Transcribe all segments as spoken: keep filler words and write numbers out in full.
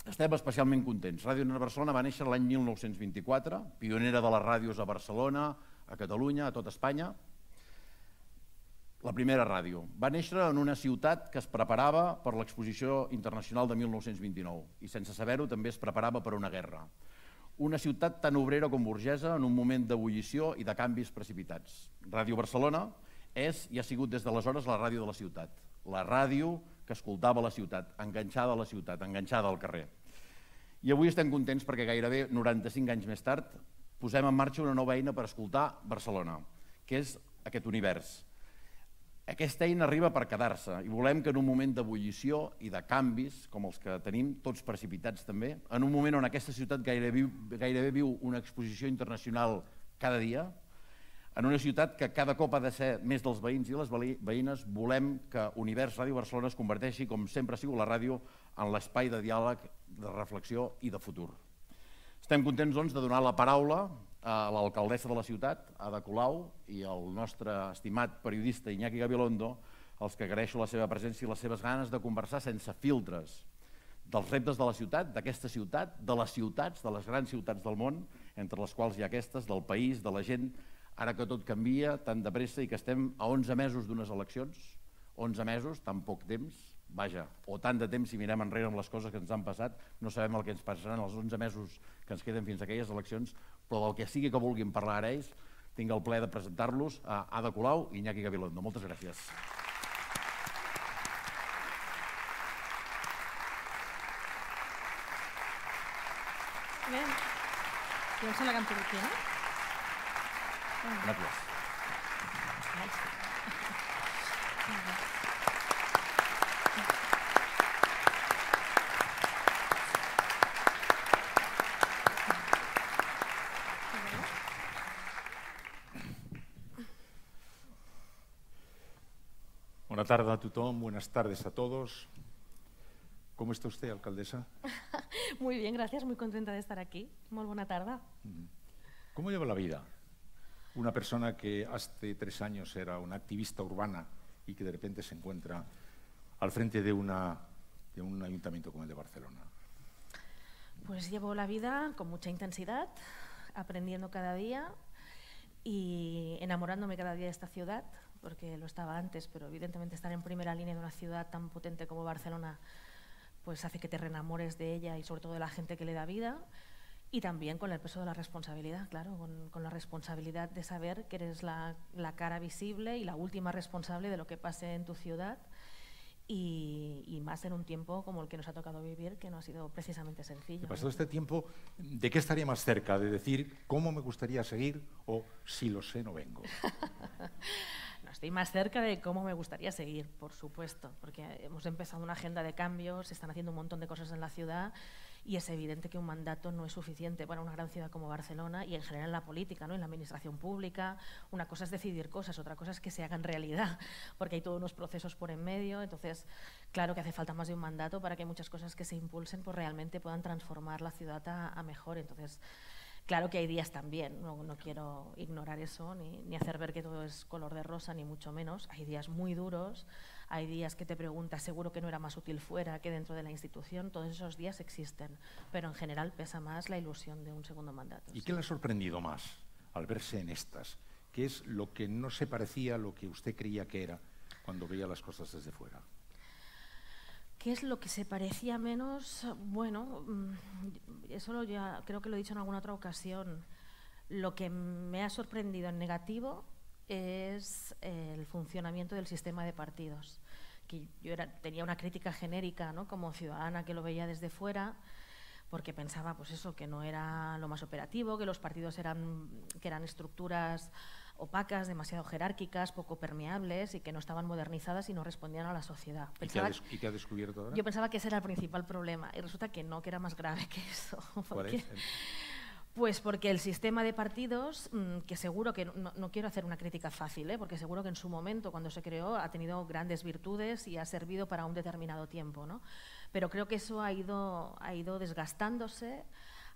estem especialment contents. Ràdio Barcelona va néixer l'any mil nou-cents vint-i-quatre, pionera de les ràdios a Barcelona, a Catalunya, a tot Espanya. La primera ràdio. Va néixer en una ciutat que es preparava per l'Exposició Internacional de mil nou-cents vint-i-nou i sense saber-ho també es preparava per una guerra. Una ciutat tan obrera com burgesa en un moment d'ebullició i de canvis precipitats. Ràdio Barcelona és i ha sigut des d'aleshores la ràdio de la ciutat. La ràdio que escoltava la ciutat, enganxada a la ciutat, enganxada al carrer. I avui estem contents perquè gairebé noranta-cinc anys més tard posem en marxa una nova eina per escoltar Barcelona, que és aquest univers. Aquesta eina arriba per quedar-se i volem que en un moment d'ebullició i de canvis, com els que tenim, tots precipitats també, en un moment on aquesta ciutat gairebé, gairebé viu una exposició internacional cada dia, en una ciutat que cada cop ha de ser més dels veïns i les veïnes, volem que Univers Ràdio Barcelona es converteixi, com sempre ha sigut la ràdio, en l'espai de diàleg, de reflexió i de futur. Estem contents, doncs, de donar la paraula a l'alcaldessa de la ciutat, Ada Colau, i al nostre estimat periodista Iñaki Gabilondo, als que agraeixo la seva presència i les seves ganes de conversar sense filtres dels reptes de la ciutat, d'aquesta ciutat, de les ciutats, de les grans ciutats del món, entre les quals hi ha aquestes, del país, de la gent, ara que tot canvia tan de pressa i que estem a onze mesos d'unes eleccions, onze mesos, tan poc temps, vaja, o tant de temps si mirem enrere amb les coses que ens han passat, no sabem el que ens passaran els onze mesos que ens queden fins a aquelles eleccions, però del que sigui que vulguin parlar ara ells, tinc el plaer de presentar-los a Ada Colau i Iñaki Gabilondo. Moltes gràcies. Bé, jo em sembla que em puc aquí, no? Gràcies. Buenas tardes a todos, buenas tardes a todos. ¿Cómo está usted, alcaldesa? Muy bien, gracias, muy contenta de estar aquí. Muy buena tarde. ¿Cómo lleva la vida? Una persona que hace tres años era una activista urbana y que de repente se encuentra al frente de, una, de un ayuntamiento como el de Barcelona. Pues llevo la vida con mucha intensidad, aprendiendo cada día y enamorándome cada día de esta ciudad, porque lo estaba antes, pero evidentemente estar en primera línea de una ciudad tan potente como Barcelona pues hace que te reenamores de ella y sobre todo de la gente que le da vida. Y también con el peso de la responsabilidad, claro, con, con la responsabilidad de saber que eres la, la cara visible y la última responsable de lo que pase en tu ciudad y, y más en un tiempo como el que nos ha tocado vivir, que no ha sido precisamente sencillo. Pasado este tiempo, ¿de qué estaría más cerca? ¿De decir cómo me gustaría seguir o si lo sé no vengo? No, estoy más cerca de cómo me gustaría seguir, por supuesto, porque hemos empezado una agenda de cambios, se están haciendo un montón de cosas en la ciudad. Y es evidente que un mandato no es suficiente para una gran ciudad como Barcelona y en general en la política, ¿no? En la administración pública. Una cosa es decidir cosas, otra cosa es que se hagan realidad, porque hay todos unos procesos por en medio. Entonces, claro que hace falta más de un mandato para que muchas cosas que se impulsen pues realmente puedan transformar la ciudad a, a mejor. Entonces, claro que hay días también, no, no quiero ignorar eso ni, ni hacer ver que todo es color de rosa, ni mucho menos. Hay días muy duros. Hay días que te preguntas, seguro que no era más útil fuera que dentro de la institución. Todos esos días existen, pero en general pesa más la ilusión de un segundo mandato. ¿Y sí. qué le ha sorprendido más al verse en estas? ¿Qué es lo que no se parecía a lo que usted creía que era cuando veía las cosas desde fuera? ¿Qué es lo que se parecía menos? Bueno, eso lo ya, creo que lo he dicho en alguna otra ocasión. Lo que me ha sorprendido en negativo es el funcionamiento del sistema de partidos. Que yo era, tenía una crítica genérica, ¿no? Como ciudadana que lo veía desde fuera, porque pensaba pues eso, que no era lo más operativo, que los partidos eran, que eran estructuras opacas, demasiado jerárquicas, poco permeables y que no estaban modernizadas y no respondían a la sociedad. ¿Y qué, ha des ¿Y qué ha descubierto ahora? Yo pensaba que ese era el principal problema y resulta que no, que era más grave que eso. ¿Cuál es? Pues porque el sistema de partidos, que seguro que, no, no quiero hacer una crítica fácil, ¿eh? Porque seguro que en su momento, cuando se creó, ha tenido grandes virtudes y ha servido para un determinado tiempo, ¿no? Pero creo que eso ha ido, ha ido desgastándose,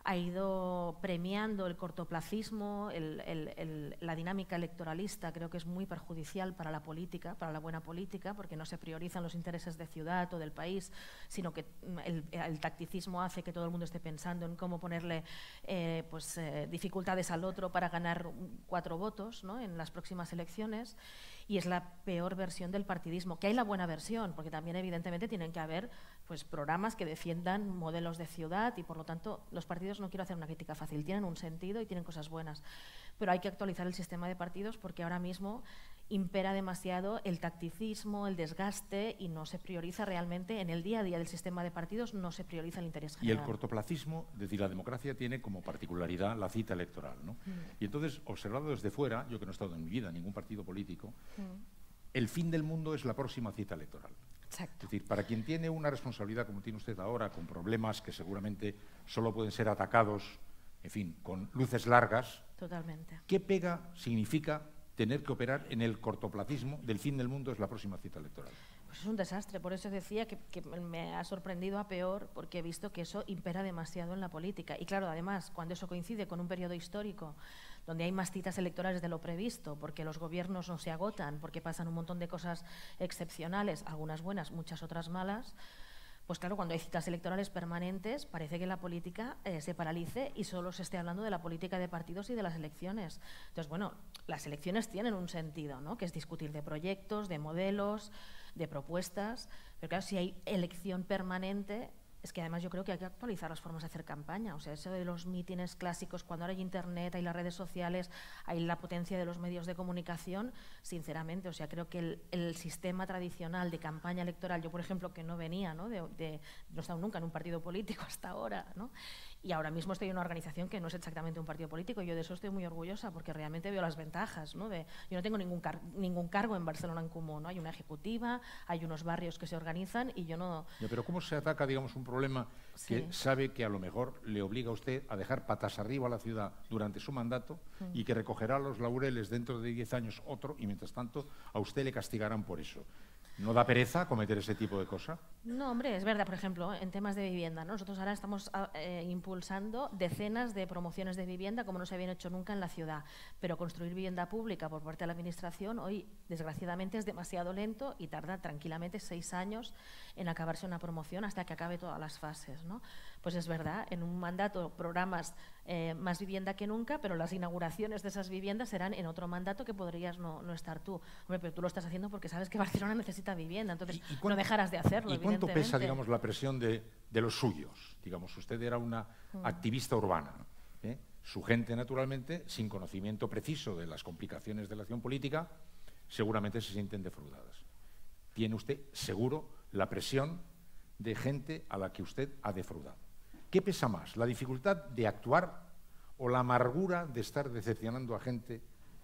ha ido premiando el cortoplacismo, el, el, el, la dinámica electoralista. Creo que es muy perjudicial para la política, para la buena política, porque no se priorizan los intereses de ciudad o del país, sino que el, el tacticismo hace que todo el mundo esté pensando en cómo ponerle eh, pues, eh, dificultades al otro para ganar cuatro votos, ¿no?, en las próximas elecciones. Y es la peor versión del partidismo, que hay la buena versión, porque también evidentemente tienen que haber pues, programas que defiendan modelos de ciudad y por lo tanto los partidos, no quiero hacer una crítica fácil, tienen un sentido y tienen cosas buenas, pero hay que actualizar el sistema de partidos porque ahora mismo impera demasiado el tacticismo, el desgaste y no se prioriza realmente en el día a día del sistema de partidos, no se prioriza el interés general. Y el cortoplacismo, es decir, la democracia tiene como particularidad la cita electoral, ¿no? Mm. Y entonces, observado desde fuera, yo que no he estado en mi vida en ningún partido político, mm. el fin del mundo es la próxima cita electoral. Exacto. Es decir, para quien tiene una responsabilidad como tiene usted ahora, con problemas que seguramente solo pueden ser atacados, en fin, con luces largas. Totalmente. ¿Qué pega significa tener que operar en el cortoplacismo del fin del mundo es la próxima cita electoral? Pues es un desastre, por eso decía que, que me ha sorprendido a peor, porque he visto que eso impera demasiado en la política. Y claro, además, cuando eso coincide con un periodo histórico donde hay más citas electorales de lo previsto, porque los gobiernos no se agotan, porque pasan un montón de cosas excepcionales, algunas buenas, muchas otras malas, pues claro, cuando hay citas electorales permanentes, parece que la política eh, se paralice y solo se esté hablando de la política de partidos y de las elecciones. Entonces, bueno, las elecciones tienen un sentido, ¿no?, que es discutir de proyectos, de modelos, de propuestas, pero claro, si hay elección permanente, es que además yo creo que hay que actualizar las formas de hacer campaña. O sea, eso de los mítines clásicos, cuando ahora hay internet, hay las redes sociales, hay la potencia de los medios de comunicación, sinceramente, o sea, creo que el, el sistema tradicional de campaña electoral, yo por ejemplo, que no venía, ¿no?, de, de, no he estado nunca en un partido político hasta ahora, ¿no?, y ahora mismo estoy en una organización que no es exactamente un partido político, y yo de eso estoy muy orgullosa porque realmente veo las ventajas, ¿no? De, yo no tengo ningún, car ningún cargo en Barcelona en Comú, ¿no? Hay una ejecutiva, hay unos barrios que se organizan y yo no... Ya, pero ¿cómo se ataca, digamos, un problema sí. que sabe que a lo mejor le obliga a usted a dejar patas arriba a la ciudad durante su mandato mm. y que recogerá los laureles dentro de diez años otro y mientras tanto a usted le castigarán por eso? ¿No da pereza cometer ese tipo de cosas? No, hombre, es verdad, por ejemplo, en temas de vivienda, ¿no? Nosotros ahora estamos eh, impulsando decenas de promociones de vivienda como no se habían hecho nunca en la ciudad, pero construir vivienda pública por parte de la Administración hoy, desgraciadamente, es demasiado lento y tarda tranquilamente seis años en acabarse una promoción hasta que acabe todas las fases, ¿no? Pues es verdad, en un mandato programas eh, más vivienda que nunca, pero las inauguraciones de esas viviendas serán en otro mandato que podrías no, no estar tú. Hombre, pero tú lo estás haciendo porque sabes que Barcelona necesita vivienda, entonces ¿Y, y cuánto, no dejarás de hacerlo, ¿Y cuánto pesa, digamos, la presión de, de los suyos? Digamos, usted era una mm. activista urbana, ¿eh? Su gente, naturalmente, sin conocimiento preciso de las complicaciones de la acción política, seguramente se sienten defraudadas. Tiene usted, seguro, la presión de gente a la que usted ha defraudado. ¿Qué pesa más, la dificultad de actuar o la amargura de estar decepcionando a gente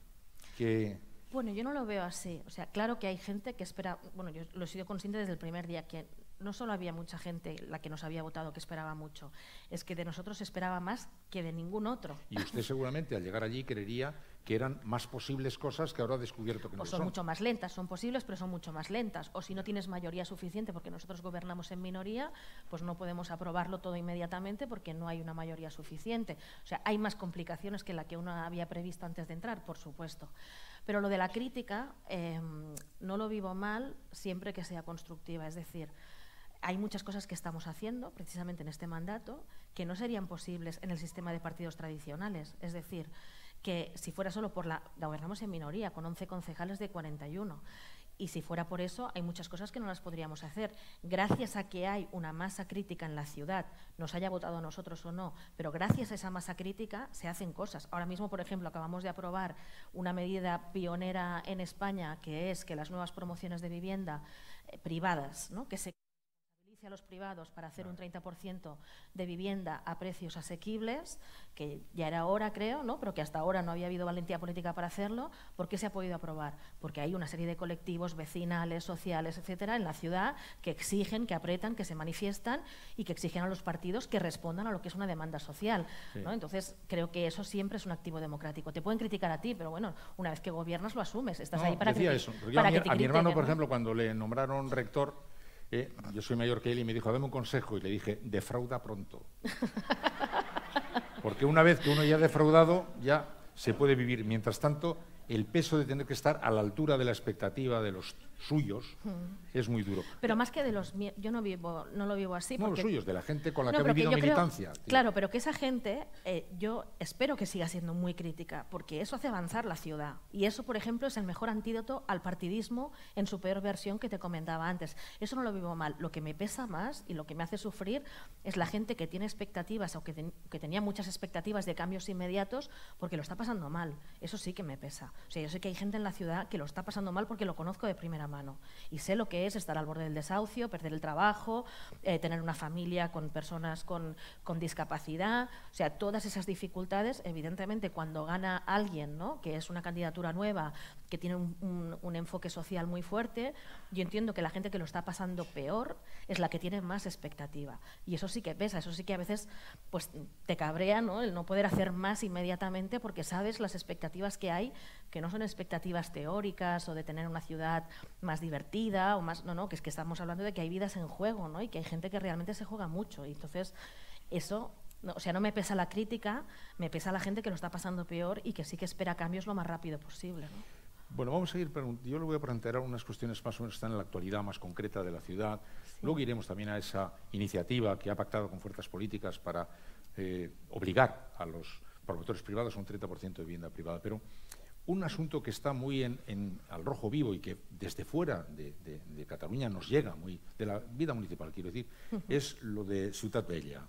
que... Bueno, yo no lo veo así. O sea, claro que hay gente que espera... Bueno, yo lo he sido consciente desde el primer día, que no solo había mucha gente la que nos había votado que esperaba mucho, es que de nosotros se esperaba más que de ningún otro. Y usted seguramente al llegar allí creería que eran más posibles cosas que ahora ha descubierto que no o son, son mucho más lentas, son posibles pero son mucho más lentas, o si no tienes mayoría suficiente porque nosotros gobernamos en minoría, pues no podemos aprobarlo todo inmediatamente porque no hay una mayoría suficiente. O sea, hay más complicaciones que la que uno había previsto antes de entrar, por supuesto. Pero lo de la crítica eh, no lo vivo mal siempre que sea constructiva, es decir, hay muchas cosas que estamos haciendo precisamente en este mandato que no serían posibles en el sistema de partidos tradicionales, es decir, que si fuera solo por la... la gobernamos en minoría, con once concejales de cuarenta y uno, y si fuera por eso hay muchas cosas que no las podríamos hacer. Gracias a que hay una masa crítica en la ciudad, nos haya votado a nosotros o no, pero gracias a esa masa crítica se hacen cosas. Ahora mismo, por ejemplo, acabamos de aprobar una medida pionera en España, que es que las nuevas promociones de vivienda eh, privadas, ¿no?, que se a los privados para hacer un treinta por ciento de vivienda a precios asequibles, que ya era hora, creo, ¿no?, pero que hasta ahora no había habido valentía política para hacerlo. ¿Por qué se ha podido aprobar? Porque hay una serie de colectivos vecinales, sociales, etcétera, en la ciudad que exigen, que apretan, que se manifiestan y que exigen a los partidos que respondan a lo que es una demanda social, ¿no? Sí. Entonces, creo que eso siempre es un activo democrático. Te pueden criticar a ti, pero bueno, una vez que gobiernas lo asumes. Estás no, ahí para, decía que, eso. para a, mi, que te a mi hermano, critiquen, por ¿no? ejemplo, cuando le nombraron rector, Eh, yo soy mayor que él y me dijo, dame un consejo, y le dije, defrauda pronto. Porque una vez que uno ya ha defraudado, ya se puede vivir. Mientras tanto, el peso de tener que estar a la altura de la expectativa de los suyos mm. es muy duro. Pero más que de los míos, yo no vivo, no lo vivo así. No porque, los suyos, de la gente con la no, que ha vivido que militancia. Creo, claro, pero que esa gente, eh, yo espero que siga siendo muy crítica, porque eso hace avanzar la ciudad. Y eso, por ejemplo, es el mejor antídoto al partidismo en su peor versión que te comentaba antes. Eso no lo vivo mal. Lo que me pesa más y lo que me hace sufrir es la gente que tiene expectativas o que, ten, que tenía muchas expectativas de cambios inmediatos porque lo está pasando mal. Eso sí que me pesa. O sea, yo sé que hay gente en la ciudad que lo está pasando mal porque lo conozco de primera mano. Y sé lo que es estar al borde del desahucio, perder el trabajo, eh, tener una familia con personas con, con discapacidad. O sea, todas esas dificultades, evidentemente, cuando gana alguien, ¿no?, que es una candidatura nueva, que tiene un, un, un enfoque social muy fuerte, yo entiendo que la gente que lo está pasando peor es la que tiene más expectativa. Y eso sí que pesa, eso sí que a veces pues, te cabrea, ¿no?, el no poder hacer más inmediatamente porque sabes las expectativas que hay, que no son expectativas teóricas o de tener una ciudad más divertida, o más, no, no, que es que estamos hablando de que hay vidas en juego, ¿no?, y que hay gente que realmente se juega mucho. Y entonces, eso, no, o sea, no me pesa la crítica, me pesa la gente que lo está pasando peor y que sí que espera cambios lo más rápido posible, ¿no? Bueno, vamos a ir, yo le voy a plantear unas cuestiones más o menos que están en la actualidad más concreta de la ciudad. Sí. Luego iremos también a esa iniciativa que ha pactado con fuerzas políticas para eh, obligar a los promotores privados a un treinta por ciento de vivienda privada. Pero un asunto que está muy en, en, al rojo vivo y que desde fuera de, de, de Cataluña nos llega, muy de la vida municipal, quiero decir, uh-huh. es lo de Ciutat Vella.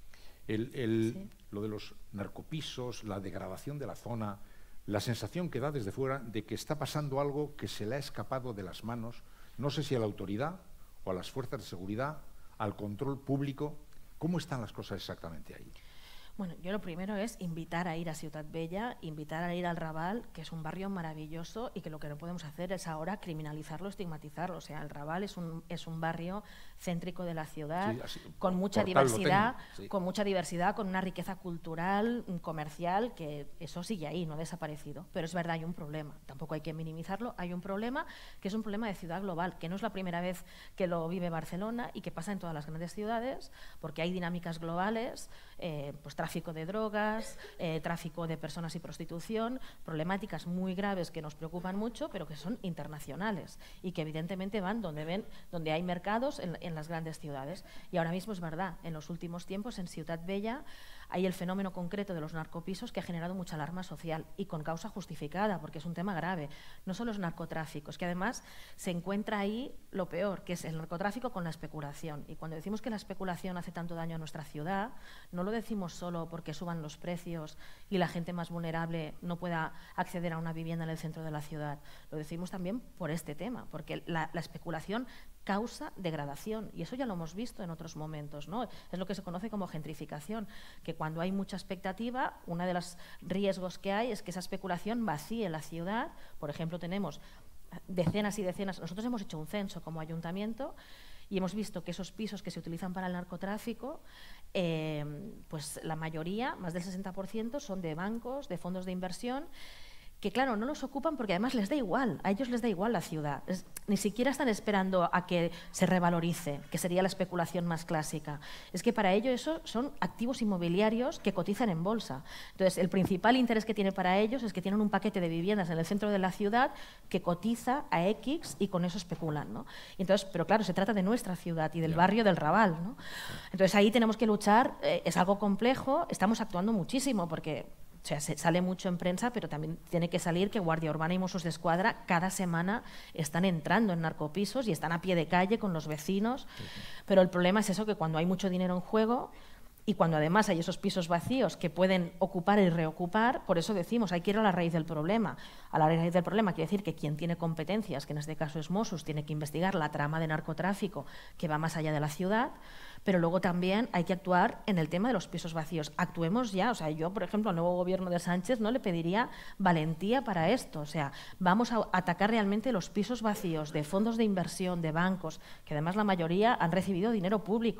El, el, sí. Lo de los narcopisos, la degradación de la zona, la sensación que da desde fuera de que está pasando algo que se le ha escapado de las manos, no sé si a la autoridad o a las fuerzas de seguridad, al control público. ¿Cómo están las cosas exactamente ahí? Bueno, yo lo primero es invitar a ir a Ciutat Vella, invitar a ir al Raval, que es un barrio maravilloso y que lo que no podemos hacer es ahora criminalizarlo, estigmatizarlo. O sea, el Raval es un, es un barrio céntrico de la ciudad, sí, así, con mucha diversidad, sí. con mucha diversidad, con una riqueza cultural, comercial, que eso sigue ahí, no ha desaparecido. Pero es verdad, hay un problema, tampoco hay que minimizarlo, hay un problema que es un problema de ciudad global, que no es la primera vez que lo vive Barcelona y que pasa en todas las grandes ciudades, porque hay dinámicas globales, eh, pues tráfico de drogas, eh, tráfico de personas y prostitución, problemáticas muy graves que nos preocupan mucho, pero que son internacionales y que evidentemente van donde, ven, donde hay mercados en, en las grandes ciudades. Y ahora mismo es verdad, en los últimos tiempos en Ciutat Vella hay el fenómeno concreto de los narcopisos que ha generado mucha alarma social y con causa justificada, porque es un tema grave. No solo es narcotráfico, es que además se encuentra ahí lo peor, que es el narcotráfico con la especulación. Y cuando decimos que la especulación hace tanto daño a nuestra ciudad, no lo decimos solo porque suban los precios y la gente más vulnerable no pueda acceder a una vivienda en el centro de la ciudad. Lo decimos también por este tema, porque la, la especulación causa degradación, y eso ya lo hemos visto en otros momentos, ¿no? Es lo que se conoce como gentrificación, que cuando hay mucha expectativa, uno de los riesgos que hay es que esa especulación vacíe la ciudad. Por ejemplo, tenemos decenas y decenas, nosotros hemos hecho un censo como ayuntamiento y hemos visto que esos pisos que se utilizan para el narcotráfico, eh, pues la mayoría, más del sesenta por ciento, son de bancos, de fondos de inversión, que claro, no los ocupan porque además les da igual, a ellos les da igual la ciudad, es, ni siquiera están esperando a que se revalorice, que sería la especulación más clásica. Es que para ellos eso son activos inmobiliarios que cotizan en bolsa. Entonces, el principal interés que tiene para ellos es que tienen un paquete de viviendas en el centro de la ciudad que cotiza a X y con eso especulan, ¿no? Entonces, pero claro, se trata de nuestra ciudad y del yeah. barrio del Raval, ¿no? Entonces, ahí tenemos que luchar, eh, es algo complejo, estamos actuando muchísimo porque... O sea, se sale mucho en prensa, pero también tiene que salir que Guardia Urbana y Mossos d'Esquadra cada semana están entrando en narcopisos y están a pie de calle con los vecinos. Sí, sí. Pero el problema es eso, que cuando hay mucho dinero en juego y cuando además hay esos pisos vacíos que pueden ocupar y reocupar, por eso decimos, hay que ir a la raíz del problema. A la raíz del problema quiere decir que quien tiene competencias, que en este caso es Mossos, tiene que investigar la trama de narcotráfico que va más allá de la ciudad, pero luego también hay que actuar en el tema de los pisos vacíos. Actuemos ya, o sea, yo, por ejemplo, al nuevo gobierno de Sánchez no le pediría valentía para esto, o sea, vamos a atacar realmente los pisos vacíos de fondos de inversión, de bancos, que además la mayoría han recibido dinero público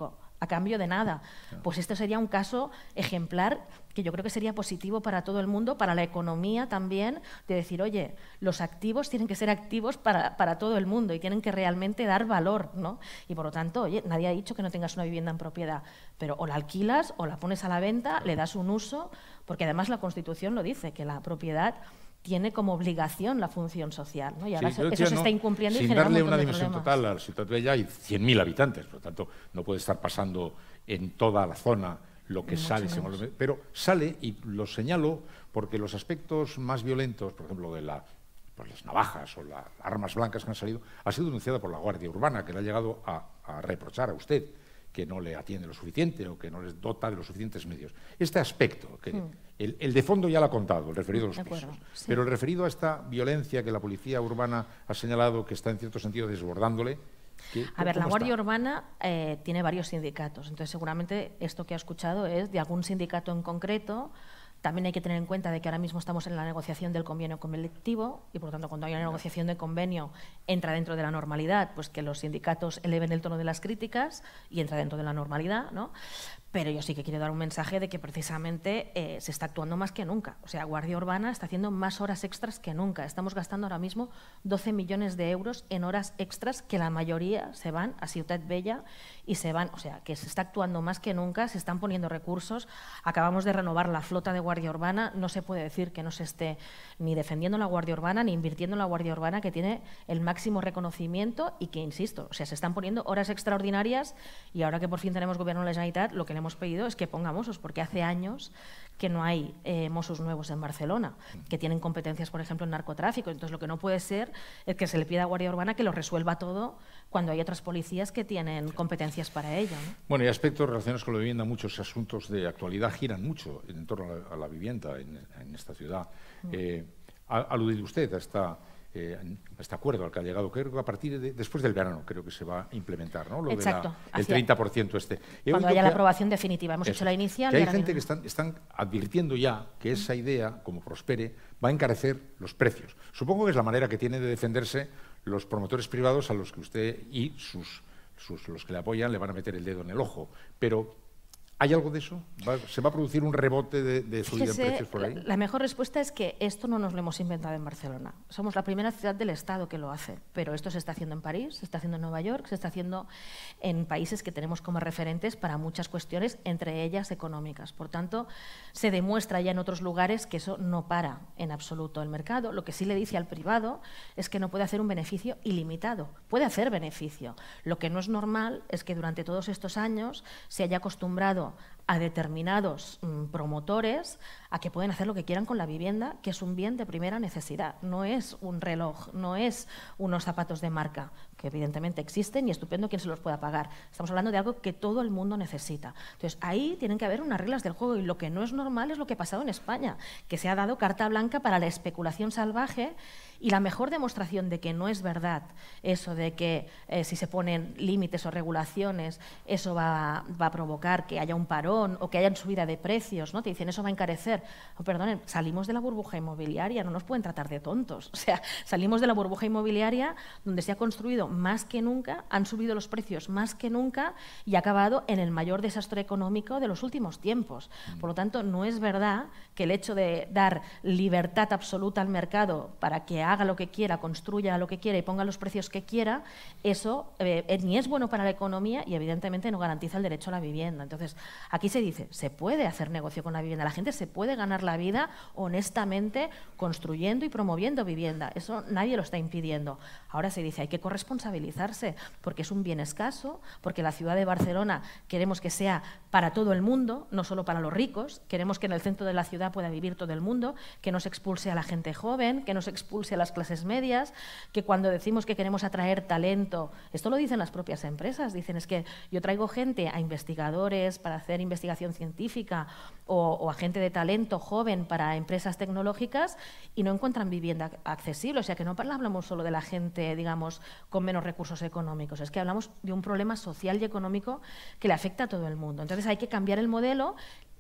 a cambio de nada. Pues esto sería un caso ejemplar que yo creo que sería positivo para todo el mundo, para la economía también, de decir, oye, los activos tienen que ser activos para, para todo el mundo y tienen que realmente dar valor, ¿no? Y por lo tanto, oye, nadie ha dicho que no tengas una vivienda en propiedad, pero o la alquilas o la pones a la venta, le das un uso, porque además la Constitución lo dice, que la propiedad tiene como obligación la función social, ¿no? Y ahora Sí, eso, eso se no, está incumpliendo y sin genera un darle montón una de dimensión problemas. total a la Ciutat Vella hay cien mil habitantes, por lo tanto no puede estar pasando en toda la zona lo que Mucho sale, menos. pero sale, y lo señalo porque los aspectos más violentos, por ejemplo, de la, pues las navajas o las armas blancas que han salido, ha sido denunciada por la Guardia Urbana, que le ha llegado a, a reprochar a usted que no le atiende lo suficiente o que no les dota de los suficientes medios. Este aspecto, que Hmm. el, el de fondo ya lo ha contado, el referido a los De acuerdo, pisos, sí. pero el referido a esta violencia que la Policía Urbana ha señalado que está en cierto sentido desbordándole. ¿qué- A ver, la cómo Guardia está? Urbana eh, tiene varios sindicatos, entonces seguramente esto que ha escuchado es de algún sindicato en concreto. También hay que tener en cuenta de que ahora mismo estamos en la negociación del convenio colectivo y, por lo tanto, cuando hay una negociación de convenio entra dentro de la normalidad, pues que los sindicatos eleven el tono de las críticas y entra dentro de la normalidad, ¿no? Pero yo sí que quiero dar un mensaje de que precisamente eh, se está actuando más que nunca. O sea, Guardia Urbana está haciendo más horas extras que nunca. Estamos gastando ahora mismo doce millones de euros en horas extras, que la mayoría se van a Ciutat Vella y se van, o sea, que se está actuando más que nunca, se están poniendo recursos. Acabamos de renovar la flota de Guardia Urbana, no se puede decir que no se esté ni defendiendo la Guardia Urbana ni invirtiendo en la Guardia Urbana, que tiene el máximo reconocimiento y que, insisto, o sea, se están poniendo horas extraordinarias y ahora que por fin tenemos gobierno de la Generalitat, lo que le hemos pedido es que ponga Mossos, porque hace años que no hay eh, Mossos nuevos en Barcelona, que tienen competencias, por ejemplo, en narcotráfico. Entonces, lo que no puede ser es que se le pida a Guardia Urbana que lo resuelva todo cuando hay otras policías que tienen competencias para ello, ¿no? Bueno, y aspectos relacionados con la vivienda, muchos asuntos de actualidad giran mucho en torno a la, a la vivienda en, en esta ciudad. Eh, ha aludido usted a, esta, eh, a este acuerdo al que ha llegado, creo que a partir de después del verano creo que se va a implementar, ¿no? Lo Exacto, de la, el hacia- treinta por ciento este. He Cuando oído haya la que- aprobación definitiva. Hemos Eso, hecho la inicial. que y hay ahora gente viene. que están, están advirtiendo ya que esa idea, como prospere, va a encarecer los precios. Supongo que es la manera que tiene de defenderse los promotores privados a los que usted y sus, sus los que le apoyan le van a meter el dedo en el ojo. Pero ¿hay algo de eso? ¿Va- ¿Se va a producir un rebote de, de subida en Fíjese, precios por ahí? La, la mejor respuesta es que esto no nos lo hemos inventado en Barcelona. Somos la primera ciudad del Estado que lo hace, pero esto se está haciendo en París, se está haciendo en Nueva York, se está haciendo en países que tenemos como referentes para muchas cuestiones, entre ellas económicas. Por tanto, se demuestra ya en otros lugares que eso no para en absoluto el mercado. Lo que sí le dice al privado es que no puede hacer un beneficio ilimitado. Puede hacer beneficio. Lo que no es normal es que durante todos estos años se haya acostumbrado a determinados mm, promotores a que pueden hacer lo que quieran con la vivienda, que es un bien de primera necesidad. No es un reloj, no es unos zapatos de marca, que evidentemente existen y estupendo quien se los pueda pagar. Estamos hablando de algo que todo el mundo necesita. Entonces, ahí tienen que haber unas reglas del juego y lo que no es normal es lo que ha pasado en España, que se ha dado carta blanca para la especulación salvaje y la mejor demostración de que no es verdad eso de que eh, si se ponen límites o regulaciones, eso va, va a provocar que haya un parón o que haya subida de precios, ¿no? Te dicen, eso va a encarecer. Oh, perdonen, salimos de la burbuja inmobiliaria, no nos pueden tratar de tontos. O sea, salimos de la burbuja inmobiliaria donde se ha construido más que nunca, han subido los precios más que nunca y ha acabado en el mayor desastre económico de los últimos tiempos. Por lo tanto, no es verdad que el hecho de dar libertad absoluta al mercado para que haga lo que quiera, construya lo que quiera y ponga los precios que quiera, eso eh, ni es bueno para la economía y evidentemente no garantiza el derecho a la vivienda. Entonces, aquí se dice, se puede hacer negocio con la vivienda, la gente se puede ganar la vida honestamente construyendo y promoviendo vivienda, eso nadie lo está impidiendo. Ahora se dice, hay que corresponsabilizarse porque es un bien escaso, porque la ciudad de Barcelona queremos que sea para todo el mundo, no solo para los ricos, queremos que en el centro de la ciudad pueda vivir todo el mundo, que no se expulse a la gente joven, que no se expulse a las clases medias, que cuando decimos que queremos atraer talento, esto lo dicen las propias empresas, dicen es que yo traigo gente a investigadores para hacer investigación científica o, o a gente de talento joven para empresas tecnológicas y no encuentran vivienda accesible, o sea que no hablamos solo de la gente, digamos, con menos recursos económicos, es que hablamos de un problema social y económico que le afecta a todo el mundo. Entonces hay que cambiar el modelo.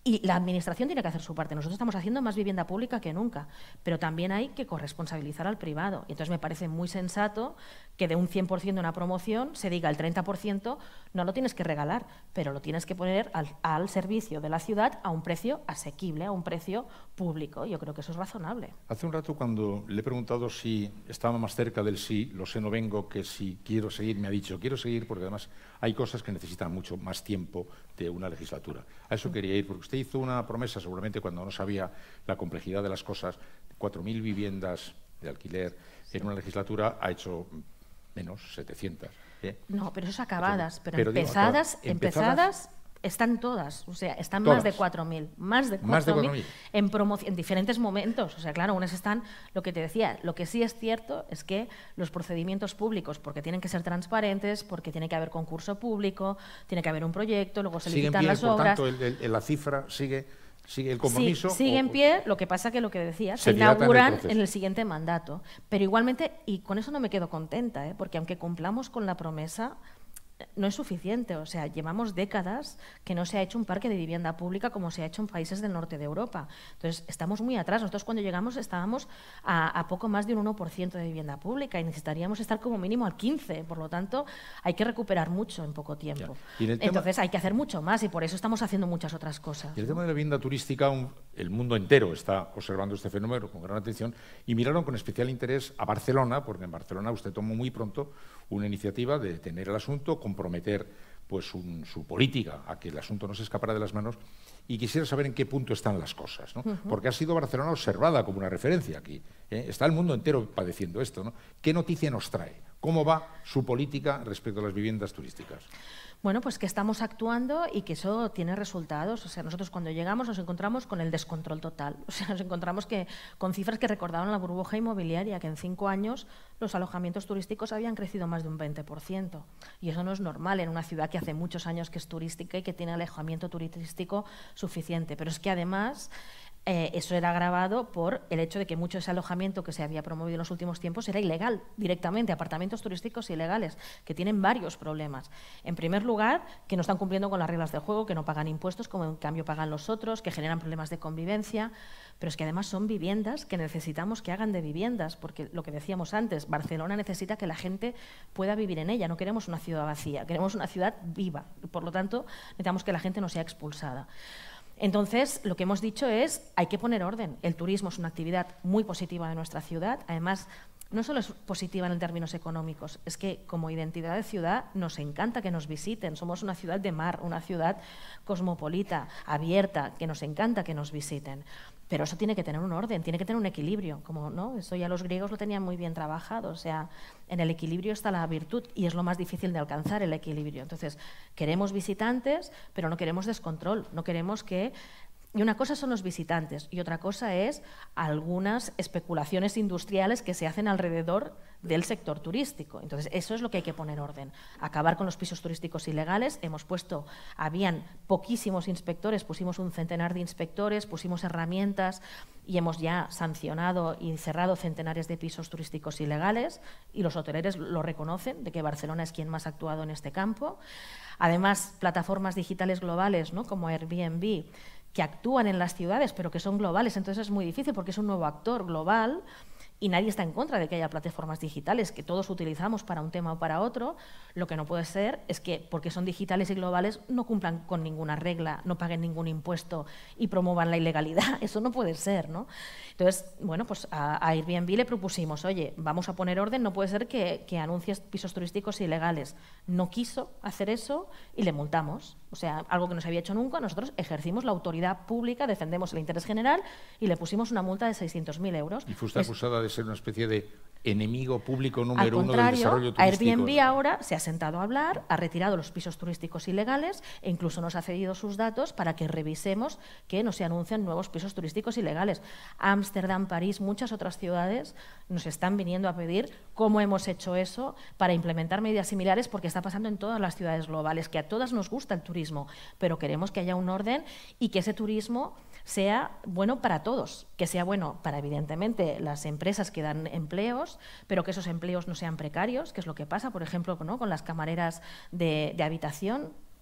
Y la Administración tiene que hacer su parte. Nosotros estamos haciendo más vivienda pública que nunca, pero también hay que corresponsabilizar al privado. Y entonces me parece muy sensato que de un cien por ciento de una promoción se diga el treinta por ciento no lo tienes que regalar, pero lo tienes que poner al, al servicio de la ciudad a un precio asequible, a un precio público. Yo creo que eso es razonable. Hace un rato, cuando le he preguntado si estaba más cerca del sí, lo sé, no vengo, que si quiero seguir, me ha dicho quiero seguir porque además hay cosas que necesitan mucho más tiempo de una legislatura. A eso quería ir, porque usted hizo una promesa, seguramente cuando no sabía la complejidad de las cosas, cuatro mil viviendas de alquiler en una legislatura, ha hecho menos, setecientas. ¿eh? No, pero eso es acabadas, pero, pero empezadas, digo, empezadas, empezadas están todas, o sea, están todas. más de cuatro mil, más de Más de cuatro mil cuatro mil. en, promoción, en diferentes momentos. O sea, claro, unas están, lo que te decía, lo que sí es cierto es que los procedimientos públicos, porque tienen que ser transparentes, porque tiene que haber concurso público, tiene que haber un proyecto, luego se Sigue en licitan pie, las por obras. tanto, el, el, la cifra sigue, sigue el compromiso. Sí, sigue o, en pie, lo que pasa que lo que decía, se se dilata en el inauguran proceso. en el siguiente mandato. Pero igualmente, y con eso no me quedo contenta, ¿eh? Porque aunque cumplamos con la promesa, no es suficiente. O sea, llevamos décadas que no se ha hecho un parque de vivienda pública como se ha hecho en países del norte de Europa. Entonces, estamos muy atrás. Nosotros cuando llegamos estábamos a, a poco más de un uno por ciento de vivienda pública y necesitaríamos estar como mínimo al quince por ciento. Por lo tanto, hay que recuperar mucho en poco tiempo. Y en el tema- Entonces, hay que hacer mucho más y por eso estamos haciendo muchas otras cosas. Y el ¿no? tema de la vivienda turística, un- el mundo entero está observando este fenómeno con gran atención y miraron con especial interés a Barcelona, porque en Barcelona usted tomó muy pronto una iniciativa de tener el asunto, comprometer pues un- su política a que el asunto no se escapara de las manos, y quisiera saber en qué punto están las cosas, ¿no? Uh-huh. Porque ha sido Barcelona observada como una referencia aquí. ¿eh? Está el mundo entero padeciendo esto, ¿no? ¿Qué noticia nos trae? ¿Cómo va su política respecto a las viviendas turísticas? Bueno, pues que estamos actuando y que eso tiene resultados. O sea, nosotros cuando llegamos nos encontramos con el descontrol total. O sea, nos encontramos que, con cifras que recordaban la burbuja inmobiliaria, que en cinco años los alojamientos turísticos habían crecido más de un veinte por ciento. Y eso no es normal en una ciudad que hace muchos años que es turística y que tiene alojamiento turístico suficiente. Pero es que además Eh, eso era agravado por el hecho de que mucho de ese alojamiento que se había promovido en los últimos tiempos era ilegal, directamente, apartamentos turísticos ilegales, que tienen varios problemas. En primer lugar, que no están cumpliendo con las reglas del juego, que no pagan impuestos, como en cambio pagan los otros, que generan problemas de convivencia, pero es que además son viviendas que necesitamos que hagan de viviendas, porque lo que decíamos antes, Barcelona necesita que la gente pueda vivir en ella, no queremos una ciudad vacía, queremos una ciudad viva, por lo tanto necesitamos que la gente no sea expulsada. Entonces, lo que hemos dicho es, hay que poner orden. El turismo es una actividad muy positiva de nuestra ciudad. Además, no solo es positiva en términos económicos, es que como identidad de ciudad nos encanta que nos visiten. Somos una ciudad de mar, una ciudad cosmopolita, abierta, que nos encanta que nos visiten. Pero eso tiene que tener un orden, tiene que tener un equilibrio. Como, ¿no? Eso ya los griegos lo tenían muy bien trabajado. O sea, en el equilibrio está la virtud y es lo más difícil de alcanzar, el equilibrio. Entonces, queremos visitantes, pero no queremos descontrol. No queremos que... Y una cosa son los visitantes y otra cosa es algunas especulaciones industriales que se hacen alrededor del sector turístico. Entonces, eso es lo que hay que poner orden. Acabar con los pisos turísticos ilegales. Hemos puesto, habían poquísimos inspectores, pusimos un centenar de inspectores, pusimos herramientas y hemos ya sancionado y cerrado centenares de pisos turísticos ilegales y los hoteleros lo reconocen, de que Barcelona es quien más ha actuado en este campo. Además, plataformas digitales globales, ¿no?, como Airbnb, que actúan en las ciudades, pero que son globales. Entonces es muy difícil porque es un nuevo actor global y nadie está en contra de que haya plataformas digitales, que todos utilizamos para un tema o para otro. Lo que no puede ser es que, porque son digitales y globales, no cumplan con ninguna regla, no paguen ningún impuesto y promuevan la ilegalidad. Eso no puede ser, ¿no? Entonces, bueno, pues a, a Airbnb le propusimos, oye, vamos a poner orden, no puede ser que, que anuncies pisos turísticos ilegales. No quiso hacer eso y le multamos. O sea, algo que no se había hecho nunca. Nosotros ejercimos la autoridad pública, defendemos el interés general y le pusimos una multa de seiscientos mil euros. Y fue usted Es, acusada de ser una especie de enemigo público número al uno del contrario, desarrollo turístico. Airbnb ahora se ha sentado a hablar, ha retirado los pisos turísticos ilegales e incluso nos ha cedido sus datos para que revisemos que no se anuncian nuevos pisos turísticos ilegales. Ámsterdam, París, muchas otras ciudades nos están viniendo a pedir cómo hemos hecho eso para implementar medidas similares, porque está pasando en todas las ciudades globales, que a todas nos gusta el turismo, pero queremos que haya un orden y que ese turismo sea bueno para todos, que sea bueno para, evidentemente, las empresas que dan empleos, pero que esos empleos no sean precarios, que es lo que pasa, por ejemplo, ¿no?, con las camareras de, de habitación.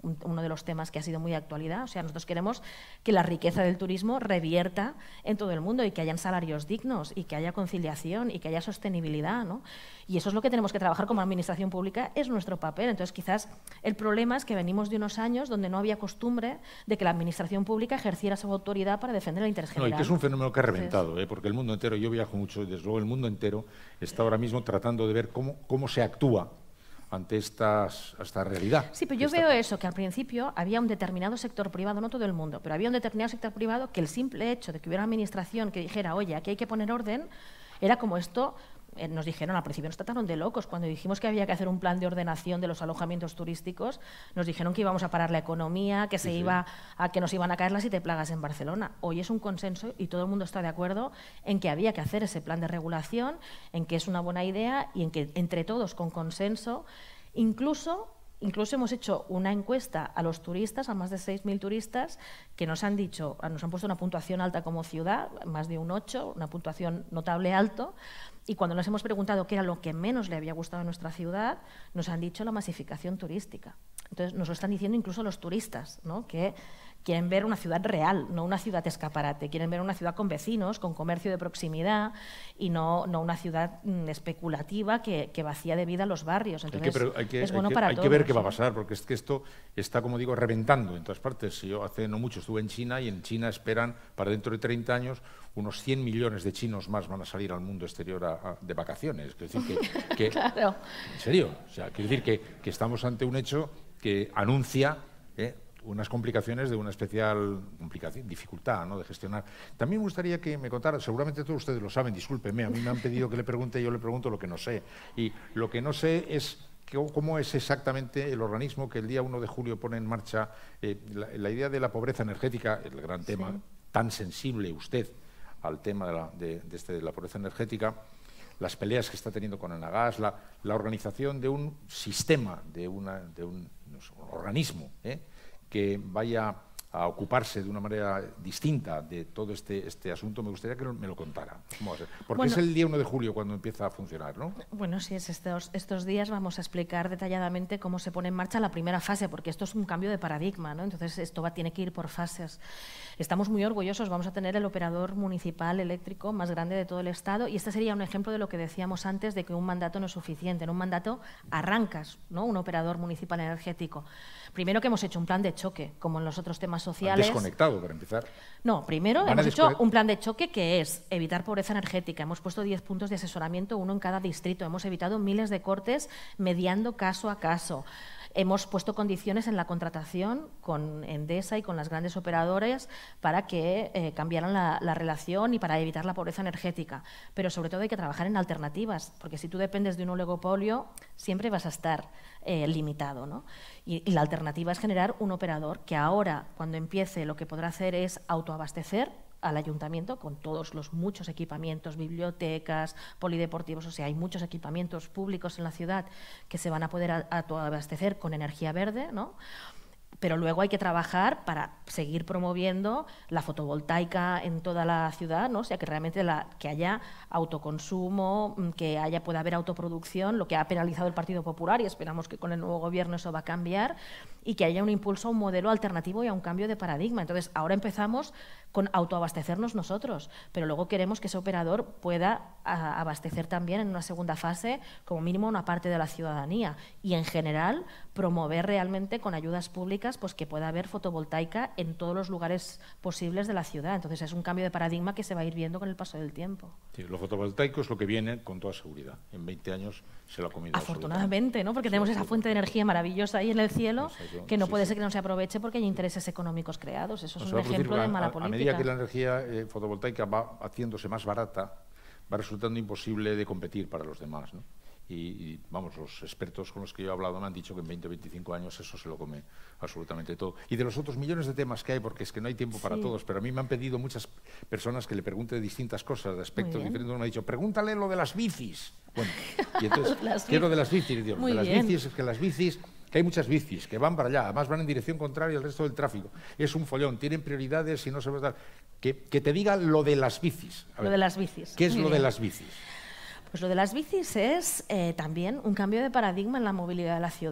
un, uno de los temas que ha sido muy de actualidad. O sea, nosotros queremos que la riqueza del turismo revierta en todo el mundo y que hayan salarios dignos y que haya conciliación y que haya sostenibilidad, ¿no? Y eso es lo que tenemos que trabajar como administración pública, es nuestro papel. Entonces, quizás el problema es que venimos de unos años donde no había costumbre de que la administración pública ejerciera su autoridad para defender el interés general. No, y que es un fenómeno que ha reventado, ¿eh? Porque el mundo entero, yo viajo mucho, y desde luego el mundo entero está ahora mismo tratando de ver cómo, cómo se actúa ante estas, esta realidad. Sí, pero yo esta... veo eso, que al principio había un determinado sector privado, no todo el mundo, pero había un determinado sector privado que el simple hecho de que hubiera una administración que dijera, oye, aquí hay que poner orden, era como esto. Eh, nos dijeron, al principio nos trataron de locos, cuando dijimos que había que hacer un plan de ordenación de los alojamientos turísticos, nos dijeron que íbamos a parar la economía, que, se sí, iba sí. A, que nos iban a caer las siete plagas en Barcelona. Hoy es un consenso y todo el mundo está de acuerdo en que había que hacer ese plan de regulación, en que es una buena idea y en que entre todos, con consenso, incluso... Incluso hemos hecho una encuesta a los turistas, a más de seis mil turistas, que nos han dicho, nos han puesto una puntuación alta como ciudad, más de un ocho, una puntuación notable alto, y cuando nos hemos preguntado qué era lo que menos le había gustado a nuestra ciudad, nos han dicho la masificación turística. Entonces nos lo están diciendo incluso los turistas, ¿no? Que quieren ver una ciudad real, no una ciudad escaparate, quieren ver una ciudad con vecinos, con comercio de proximidad y no, no una ciudad mm, especulativa que, que vacía de vida los barrios. Entonces, hay que, hay que, es bueno hay que, para hay todos. Hay que ver qué va a pasar, porque es que esto está, como digo, reventando en todas partes. Yo hace no mucho estuve en China y en China esperan para dentro de treinta años unos cien millones de chinos más van a salir al mundo exterior a, a, de vacaciones. Quiero decir que, que claro. En serio, o sea, quiero decir que, que estamos ante un hecho que anuncia eh, unas complicaciones de una especial complicación, dificultad, ¿no?, de gestionar. También me gustaría que me contara, seguramente todos ustedes lo saben, discúlpenme, a mí me han pedido que le pregunte y yo le pregunto lo que no sé. Y lo que no sé es cómo es exactamente el organismo que el día uno de julio pone en marcha eh, la, la idea de la pobreza energética, el gran tema, sí. Tan sensible usted al tema de la, de, de este, de la pobreza energética, las peleas que está teniendo con Enagas, la, la organización de un sistema, de, una, de un, no sé, un organismo, ¿eh?, que vaya a ocuparse de una manera distinta de todo este, este asunto. Me gustaría que me lo contara. ¿Cómo va a ser? Porque bueno, es el día uno de julio cuando empieza a funcionar, ¿no? Bueno, sí, es estos, estos días vamos a explicar detalladamente cómo se pone en marcha la primera fase, porque esto es un cambio de paradigma, ¿no? Entonces esto va, tiene que ir por fases. Estamos muy orgullosos, vamos a tener el operador municipal eléctrico más grande de todo el Estado y este sería un ejemplo de lo que decíamos antes de que un mandato no es suficiente. En un mandato arrancas, ¿no?, un operador municipal energético. Primero que hemos hecho un plan de choque, como en los otros temas sociales. ¿Han desconectado, para empezar? No, primero hemos hecho un plan de choque que es evitar pobreza energética. Hemos puesto diez puntos de asesoramiento, uno en cada distrito. Hemos evitado miles de cortes mediando caso a caso. Hemos puesto condiciones en la contratación con Endesa y con las grandes operadoras para que eh, cambiaran la, la relación y para evitar la pobreza energética. Pero sobre todo hay que trabajar en alternativas, porque si tú dependes de un oligopolio, siempre vas a estar eh, limitado, ¿no? Y, y la alternativa es generar un operador que ahora, cuando empiece, lo que podrá hacer es autoabastecer al ayuntamiento con todos los muchos equipamientos, bibliotecas, polideportivos, o sea, hay muchos equipamientos públicos en la ciudad que se van a poder autoabastecer con energía verde, ¿no? Pero luego hay que trabajar para seguir promoviendo la fotovoltaica en toda la ciudad, ¿no? O sea, que realmente la, que haya autoconsumo, que haya, pueda haber autoproducción, lo que ha penalizado el Partido Popular y esperamos que con el nuevo gobierno eso va a cambiar y que haya un impulso a un modelo alternativo y a un cambio de paradigma. Entonces, ahora empezamos con autoabastecernos nosotros, pero luego queremos que ese operador pueda a, abastecer también en una segunda fase, como mínimo, una parte de la ciudadanía y, en general, promover realmente con ayudas públicas pues que pueda haber fotovoltaica en todos los lugares posibles de la ciudad. Entonces, es un cambio de paradigma que se va a ir viendo con el paso del tiempo. Sí, lo fotovoltaico es lo que viene con toda seguridad. En veinte años se lo ha comido. Afortunadamente, ¿no? Porque sí, tenemos esa fuente de energía maravillosa ahí en el cielo, exacto, que no sí, puede sí. ser que no se aproveche porque hay intereses económicos creados. Eso es un ejemplo de mala política. A medida que la energía eh, fotovoltaica va haciéndose más barata, va resultando imposible de competir para los demás, ¿no? Y, y, vamos, los expertos con los que yo he hablado me han dicho que en veinte o veinticinco años eso se lo come absolutamente todo. Y de los otros millones de temas que hay, porque es que no hay tiempo para sí. todos, pero a mí me han pedido muchas personas que le pregunte de distintas cosas, de aspectos diferentes. Uno me ha dicho, pregúntale lo de las bicis. Bueno, y entonces, ¿qué es lo de las bicis? Dios, de las bien. bicis es que las bicis... que hay muchas bicis que van para allá, además van en dirección contraria al resto del tráfico. Es un follón, tienen prioridades y no se puede dar. Que, que te diga lo de las bicis. A ver, lo de las bicis. ¿Qué es Muy lo bien. de las bicis? Pues lo de las bicis es eh, también un cambio de paradigma en la movilidad de la ciudad,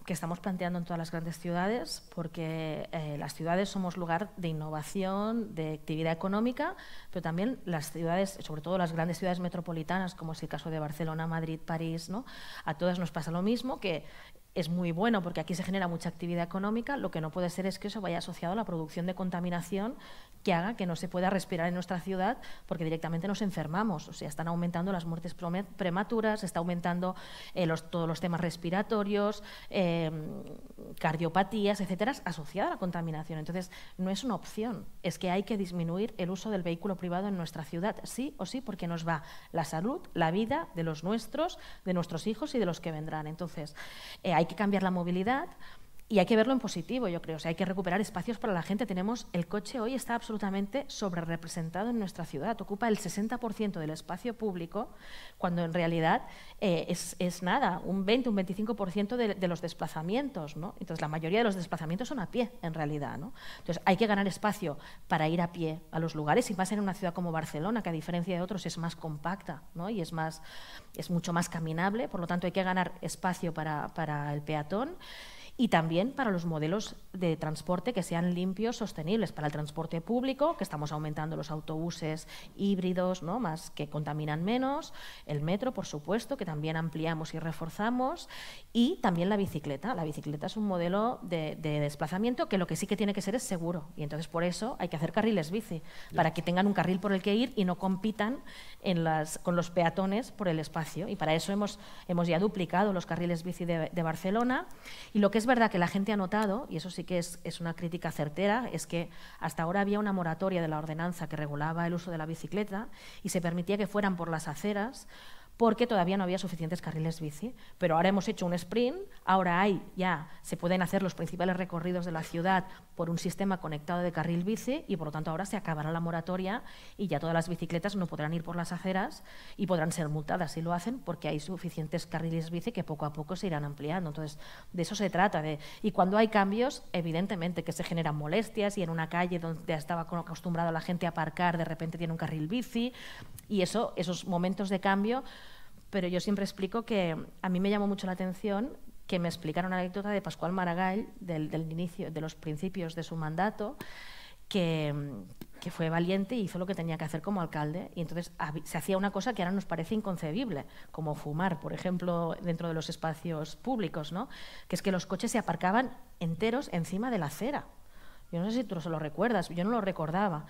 que estamos planteando en todas las grandes ciudades, porque eh, las ciudades somos lugar de innovación, de actividad económica, pero también las ciudades, sobre todo las grandes ciudades metropolitanas, como es el caso de Barcelona, Madrid, París, ¿no? A todas nos pasa lo mismo, que es muy bueno porque aquí se genera mucha actividad económica, lo que no puede ser es que eso vaya asociado a la producción de contaminación que haga que no se pueda respirar en nuestra ciudad porque directamente nos enfermamos. O sea, están aumentando las muertes prematuras, está aumentando eh, los, todos los temas respiratorios, eh, cardiopatías, etcétera, asociada a la contaminación. Entonces, no es una opción, es que hay que disminuir el uso del vehículo privado en nuestra ciudad, sí o sí, porque nos va la salud, la vida de los nuestros, de nuestros hijos y de los que vendrán. Entonces, eh, hay Hay que cambiar la movilidad y hay que verlo en positivo, yo creo. O sea, hay que recuperar espacios para la gente. Tenemos, el coche hoy está absolutamente sobrerepresentado en nuestra ciudad. Ocupa el sesenta por ciento del espacio público, cuando en realidad eh, es, es nada, un veinte, un veinticinco por ciento de, de los desplazamientos, ¿no? Entonces, la mayoría de los desplazamientos son a pie, en realidad, ¿no? Entonces, hay que ganar espacio para ir a pie a los lugares, y más en una ciudad como Barcelona, que a diferencia de otros es más compacta, ¿no? Y es, más, es mucho más caminable. Por lo tanto, hay que ganar espacio para, para el peatón. Y también para los modelos de transporte que sean limpios, sostenibles, para el transporte público, que estamos aumentando los autobuses híbridos, ¿no? Más que contaminan menos, el metro, por supuesto, que también ampliamos y reforzamos, y también la bicicleta. La bicicleta es un modelo de, de desplazamiento que lo que sí que tiene que ser es seguro, y entonces por eso hay que hacer carriles bici, yeah. para que tengan un carril por el que ir y no compitan en las, con los peatones por el espacio, y para eso hemos, hemos ya duplicado los carriles bici de, de Barcelona. Y lo que es Es verdad que la gente ha notado, y eso sí que es, es una crítica certera, es que hasta ahora había una moratoria de la ordenanza que regulaba el uso de la bicicleta y se permitía que fueran por las aceras porque todavía no había suficientes carriles bici. Pero ahora hemos hecho un sprint, ahora hay ya, se pueden hacer los principales recorridos de la ciudad por un sistema conectado de carril bici, y por lo tanto ahora se acabará la moratoria y ya todas las bicicletas no podrán ir por las aceras y podrán ser multadas si lo hacen, porque hay suficientes carriles bici que poco a poco se irán ampliando. Entonces, de eso se trata. De, y cuando hay cambios, evidentemente que se generan molestias, y en una calle donde estaba acostumbrada la gente a aparcar, de repente tiene un carril bici, y eso, esos momentos de cambio. Pero yo siempre explico que a mí me llamó mucho la atención que me explicaron una anécdota de Pascual Maragall, del, del inicio, de los principios de su mandato, que, que fue valiente y hizo lo que tenía que hacer como alcalde, y entonces se hacía una cosa que ahora nos parece inconcebible, como fumar, por ejemplo, dentro de los espacios públicos, ¿no? Que es que los coches se aparcaban enteros encima de la acera. Yo no sé si tú se lo recuerdas, yo no lo recordaba.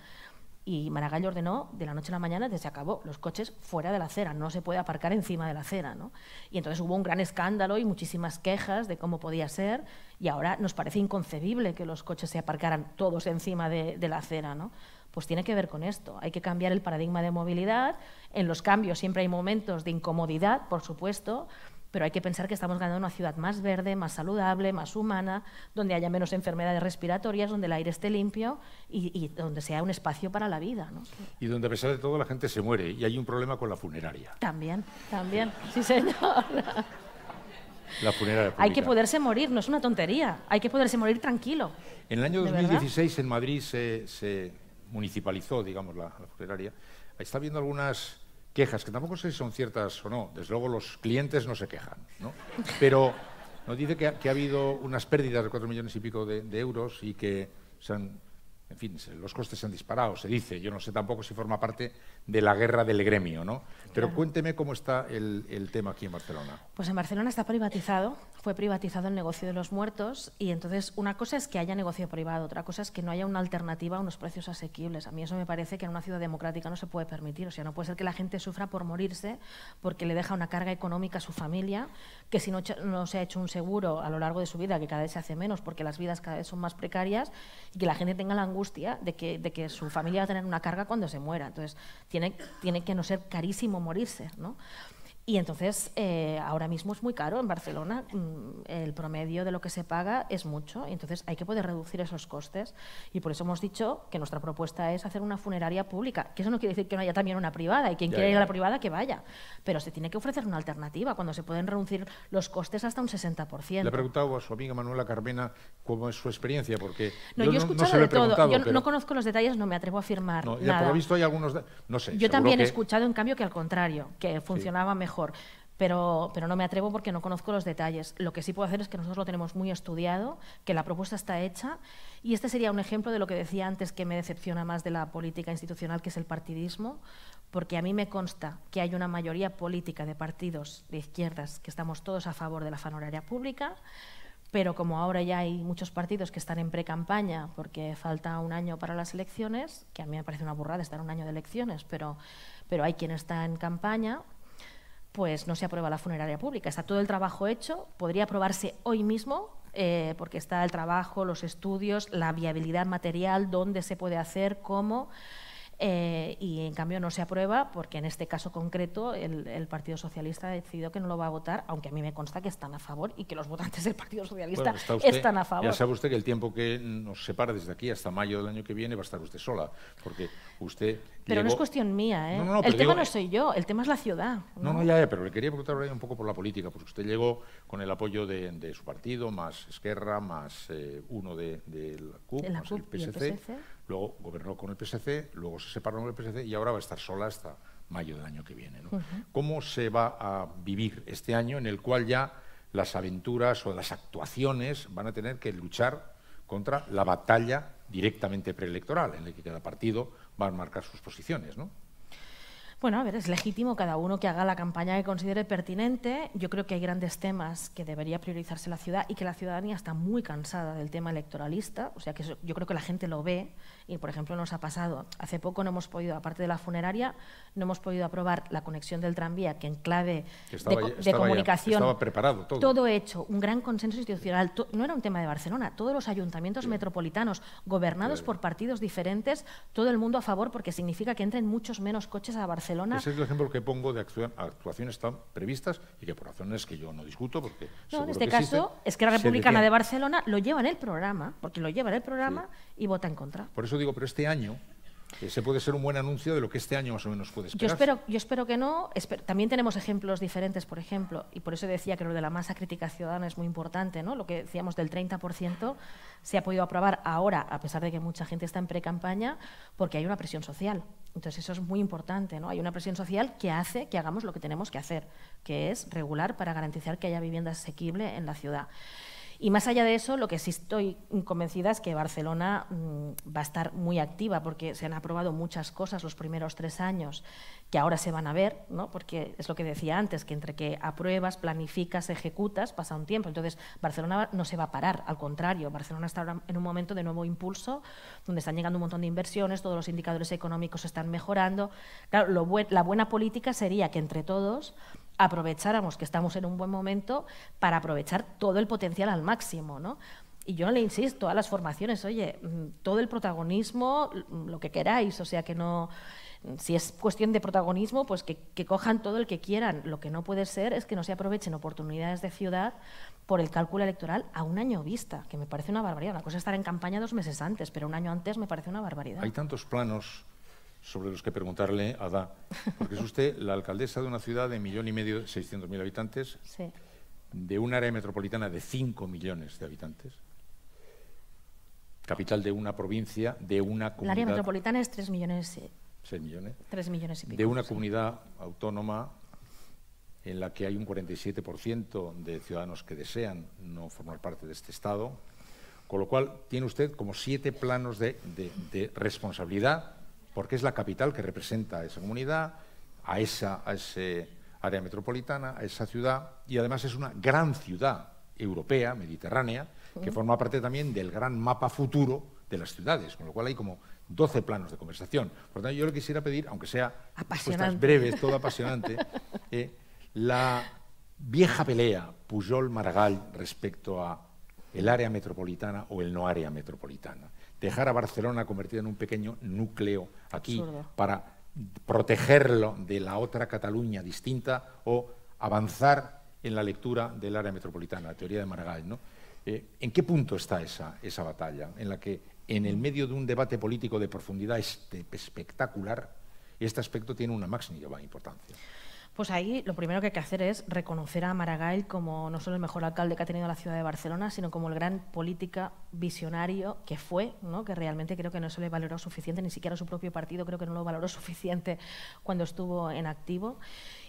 Y Maragall ordenó de la noche a la mañana que se acabó, los coches fuera de la acera, no se puede aparcar encima de la acera, ¿no? Y entonces hubo un gran escándalo y muchísimas quejas de cómo podía ser, y ahora nos parece inconcebible que los coches se aparcaran todos encima de, de la acera, ¿no? Pues tiene que ver con esto, hay que cambiar el paradigma de movilidad. En los cambios siempre hay momentos de incomodidad, por supuesto, pero hay que pensar que estamos ganando una ciudad más verde, más saludable, más humana, donde haya menos enfermedades respiratorias, donde el aire esté limpio y, y donde sea un espacio para la vida, ¿no? Y donde, a pesar de todo, la gente se muere y hay un problema con la funeraria. También, también, sí, señor. La funeraria pública. Hay que poderse morir, no es una tontería, hay que poderse morir tranquilo. En el año dos mil dieciséis en Madrid se, se municipalizó, digamos, la, la funeraria. Está habiendo algunas quejas, que tampoco sé si son ciertas o no. Desde luego los clientes no se quejan, ¿no? Pero nos dice que ha, que ha habido unas pérdidas de cuatro millones y pico de, de euros y que se han, en fin, se, los costes se han disparado, se dice. Yo no sé tampoco si forma parte de la guerra del gremio, ¿no? Pero claro. Cuénteme cómo está el, el tema aquí en Barcelona. Pues en Barcelona está privatizado, fue privatizado el negocio de los muertos, y entonces una cosa es que haya negocio privado, otra cosa es que no haya una alternativa a unos precios asequibles. A mí eso me parece que en una ciudad democrática no se puede permitir. O sea, no puede ser que la gente sufra por morirse porque le deja una carga económica a su familia, que si no, no se ha hecho un seguro a lo largo de su vida, que cada vez se hace menos porque las vidas cada vez son más precarias, y que la gente tenga la angustia de que, de que su familia va a tener una carga cuando se muera. Entonces, tiene, tiene que no ser carísimo morirse, ¿no? Y entonces, eh, ahora mismo es muy caro en Barcelona, el promedio de lo que se paga es mucho, y entonces hay que poder reducir esos costes, y por eso hemos dicho que nuestra propuesta es hacer una funeraria pública, que eso no quiere decir que no haya también una privada, y quien ya, quiera ya. ir a la privada que vaya, pero se tiene que ofrecer una alternativa cuando se pueden reducir los costes hasta un sesenta por ciento. Le he preguntado a su amiga Manuela Carmena cómo es su experiencia, porque no, yo, yo he no, escuchado no se lo he de todo, preguntado. Yo pero... no conozco los detalles, no me atrevo a afirmar no, nada. Por lo visto hay algunos, no sé. Yo también que... he escuchado, en cambio, que al contrario, que funcionaba sí. mejor. Pero, pero no me atrevo porque no conozco los detalles. Lo que sí puedo hacer es que nosotros lo tenemos muy estudiado, que la propuesta está hecha, y este sería un ejemplo de lo que decía antes que me decepciona más de la política institucional, que es el partidismo, porque a mí me consta que hay una mayoría política de partidos de izquierdas que estamos todos a favor de la funeraria pública, pero como ahora ya hay muchos partidos que están en pre-campaña porque falta un año para las elecciones, que a mí me parece una burrada estar un año de elecciones, pero, pero hay quien está en campaña, pues no se aprueba la funeraria pública. Está todo el trabajo hecho, podría aprobarse hoy mismo, eh, porque está el trabajo, los estudios, la viabilidad material, dónde se puede hacer, cómo, eh, y en cambio no se aprueba porque en este caso concreto el, el Partido Socialista ha decidido que no lo va a votar, aunque a mí me consta que están a favor y que los votantes del Partido Socialista bueno, está usted, están a favor. Ya sabe usted que el tiempo que nos separa desde aquí hasta mayo del año que viene va a estar usted sola, porque usted... Pero llegó... no es cuestión mía, ¿eh? No, no, no, el tema digo... no soy yo, el tema es la ciudad. No, no, no ya, ya, pero le quería preguntar un poco por la política, porque usted llegó con el apoyo de, de su partido, más Esquerra, más eh, uno de, de la C U P, De la más C U el P P y S el C, P S C. luego gobernó con el P S C, luego se separó con el P S C y ahora va a estar sola hasta mayo del año que viene, ¿no? Uh-huh. ¿Cómo se va a vivir este año en el cual ya las aventuras o las actuaciones van a tener que luchar contra la batalla directamente preelectoral, en la que cada partido va a marcar sus posiciones, ¿no? Bueno, a ver, es legítimo cada uno que haga la campaña que considere pertinente. Yo creo que hay grandes temas que debería priorizarse la ciudad y que la ciudadanía está muy cansada del tema electoralista. O sea, que eso, yo creo que la gente lo ve y, por ejemplo, nos ha pasado. Hace poco no hemos podido, aparte de la funeraria, no hemos podido aprobar la conexión del tranvía, que en clave que estaba, de, de estaba comunicación… Ya, estaba preparado todo. Todo hecho, un gran consenso institucional. To, no era un tema de Barcelona, todos los ayuntamientos sí. metropolitanos, gobernados sí. por partidos diferentes, todo el mundo a favor, porque significa que entren muchos menos coches a Barcelona. Ese es el ejemplo que pongo de actuaciones tan previstas y que por razones que yo no discuto, porque no, en este que caso existen, es que la Republicana de Barcelona lo lleva en el programa, porque lo lleva en el programa sí. y vota en contra. Por eso digo, pero este año ese puede ser un buen anuncio de lo que este año más o menos puede esperar. Yo espero, yo espero que no. Espero, también tenemos ejemplos diferentes, por ejemplo, y por eso decía que lo de la masa crítica ciudadana es muy importante, ¿no? Lo que decíamos del treinta por ciento se ha podido aprobar ahora, a pesar de que mucha gente está en pre-campaña, porque hay una presión social. Entonces eso es muy importante, ¿no? Hay una presión social que hace que hagamos lo que tenemos que hacer, que es regular para garantizar que haya vivienda asequible en la ciudad. Y más allá de eso, lo que sí estoy convencida es que Barcelona mmm, va a estar muy activa, porque se han aprobado muchas cosas los primeros tres años que ahora se van a ver, ¿no? Porque es lo que decía antes, que entre que apruebas, planificas, ejecutas, pasa un tiempo. Entonces, Barcelona no se va a parar, al contrario, Barcelona está ahora en un momento de nuevo impulso, donde están llegando un montón de inversiones, todos los indicadores económicos están mejorando. Claro, lo bu- la buena política sería que entre todos aprovecháramos que estamos en un buen momento para aprovechar todo el potencial al máximo, ¿no? Y yo le insisto a las formaciones, oye, todo el protagonismo, lo que queráis, o sea, que no… Si es cuestión de protagonismo, pues que, que cojan todo el que quieran. Lo que no puede ser es que no se aprovechen oportunidades de ciudad por el cálculo electoral a un año vista, que me parece una barbaridad. Una cosa es estar en campaña dos meses antes, pero un año antes me parece una barbaridad. Hay tantos planos sobre los que preguntarle a Ada, porque es usted la alcaldesa de una ciudad de millón y medio, seiscientos mil habitantes, sí. de un área metropolitana de cinco millones de habitantes, capital de una provincia, de una comunidad… El área metropolitana es tres millones… seis millones. tres millones y pico. De una comunidad autónoma en la que hay un cuarenta y siete por ciento de ciudadanos que desean no formar parte de este Estado, con lo cual tiene usted como siete planos de, de, de responsabilidad, porque es la capital que representa a esa comunidad, a esa a ese área metropolitana, a esa ciudad, y además es una gran ciudad europea, mediterránea, que forma parte también del gran mapa futuro de las ciudades, con lo cual hay como doce planos de conversación. Por lo tanto, yo le quisiera pedir, aunque sea respuestas breves, todo apasionante, eh, la vieja pelea Pujol-Maragall respecto a el área metropolitana o el no área metropolitana. Dejar a Barcelona convertida en un pequeño núcleo aquí Absurdo. Para protegerlo de la otra Cataluña distinta o avanzar en la lectura del área metropolitana, la teoría de Maragall, ¿no? Eh, ¿En qué punto está esa, esa batalla en la que en el medio de un debate político de profundidad este, espectacular, este aspecto tiene una máxima importancia? Pues ahí lo primero que hay que hacer es reconocer a Maragall como no solo el mejor alcalde que ha tenido la ciudad de Barcelona, sino como el gran política visionario que fue, ¿no? Que realmente creo que no se le valoró suficiente, ni siquiera su propio partido creo que no lo valoró suficiente cuando estuvo en activo.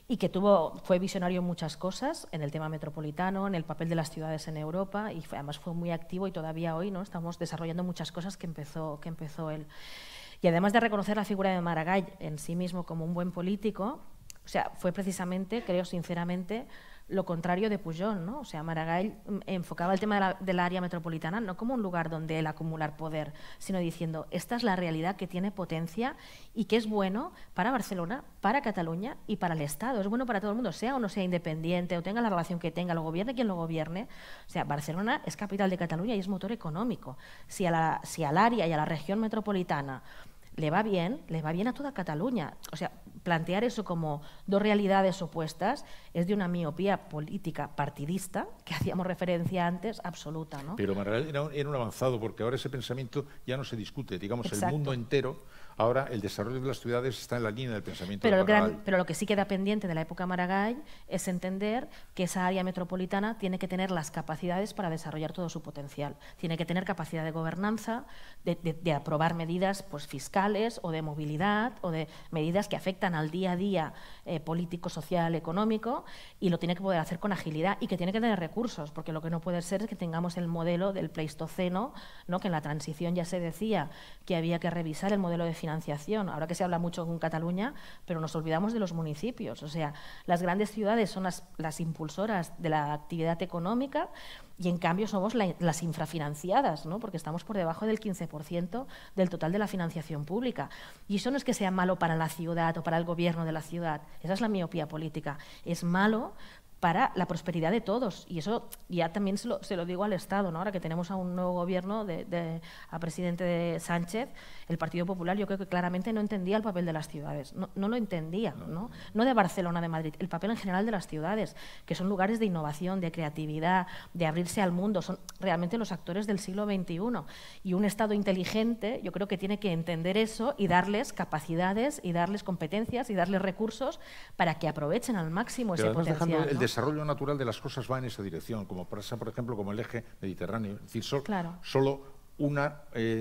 y que tuvo, fue visionario en muchas cosas, en el tema metropolitano, en el papel de las ciudades en Europa, y fue, además fue muy activo y todavía hoy, ¿no?, estamos desarrollando muchas cosas que empezó, que empezó él. Y además de reconocer la figura de Maragall en sí mismo como un buen político, o sea, fue precisamente, creo sinceramente, lo contrario de Pujol, ¿no? O sea, Maragall enfocaba el tema de la, del área metropolitana no como un lugar donde él acumular poder, sino diciendo, esta es la realidad que tiene potencia y que es bueno para Barcelona, para Cataluña y para el Estado. Es bueno para todo el mundo, sea o no sea independiente o tenga la relación que tenga, lo gobierne quien lo gobierne. O sea, Barcelona es capital de Cataluña y es motor económico. Si, a la, si al área y a la región metropolitana le va bien, le va bien a toda Cataluña. O sea, plantear eso como dos realidades opuestas es de una miopía política partidista, que hacíamos referencia antes, absoluta, ¿no? Pero Maragall era, era un avanzado, porque ahora ese pensamiento ya no se discute. Digamos, Exacto. El mundo entero, ahora el desarrollo de las ciudades está en la línea del pensamiento pero de Maragall. Gran, pero lo que sí queda pendiente de la época Maragall es entender que esa área metropolitana tiene que tener las capacidades para desarrollar todo su potencial. Tiene que tener capacidad de gobernanza, de, de, de aprobar medidas pues, fiscales o de movilidad o de medidas que afectan al día a día eh, político, social, económico, y lo tiene que poder hacer con agilidad y que tiene que tener recursos, porque lo que no puede ser es que tengamos el modelo del Pleistoceno, ¿no?, que en la transición ya se decía que había que revisar el modelo de financiación. Ahora que se habla mucho en Cataluña, pero nos olvidamos de los municipios. O sea, las grandes ciudades son las, las impulsoras de la actividad económica y en cambio somos la, las infrafinanciadas, ¿no?, porque estamos por debajo del quince por ciento del total de la financiación pública. Y eso no es que sea malo para la ciudad o para el gobierno de la ciudad, esa es la miopía política. Es malo para la prosperidad de todos, y eso ya también se lo, se lo digo al Estado, ¿no? Ahora que tenemos a un nuevo gobierno, de, de, a presidente de Sánchez, el Partido Popular yo creo que claramente no entendía el papel de las ciudades, no, no lo entendía, ¿no? No de Barcelona, de Madrid, el papel en general de las ciudades, que son lugares de innovación, de creatividad, de abrirse al mundo, son realmente los actores del siglo veintiuno, y un Estado inteligente yo creo que tiene que entender eso y darles capacidades y darles competencias y darles recursos para que aprovechen al máximo ese potencial, ¿no? El desarrollo natural de las cosas va en esa dirección, como pasa, por ejemplo, como el eje mediterráneo. Es decir, so, claro. solo una eh,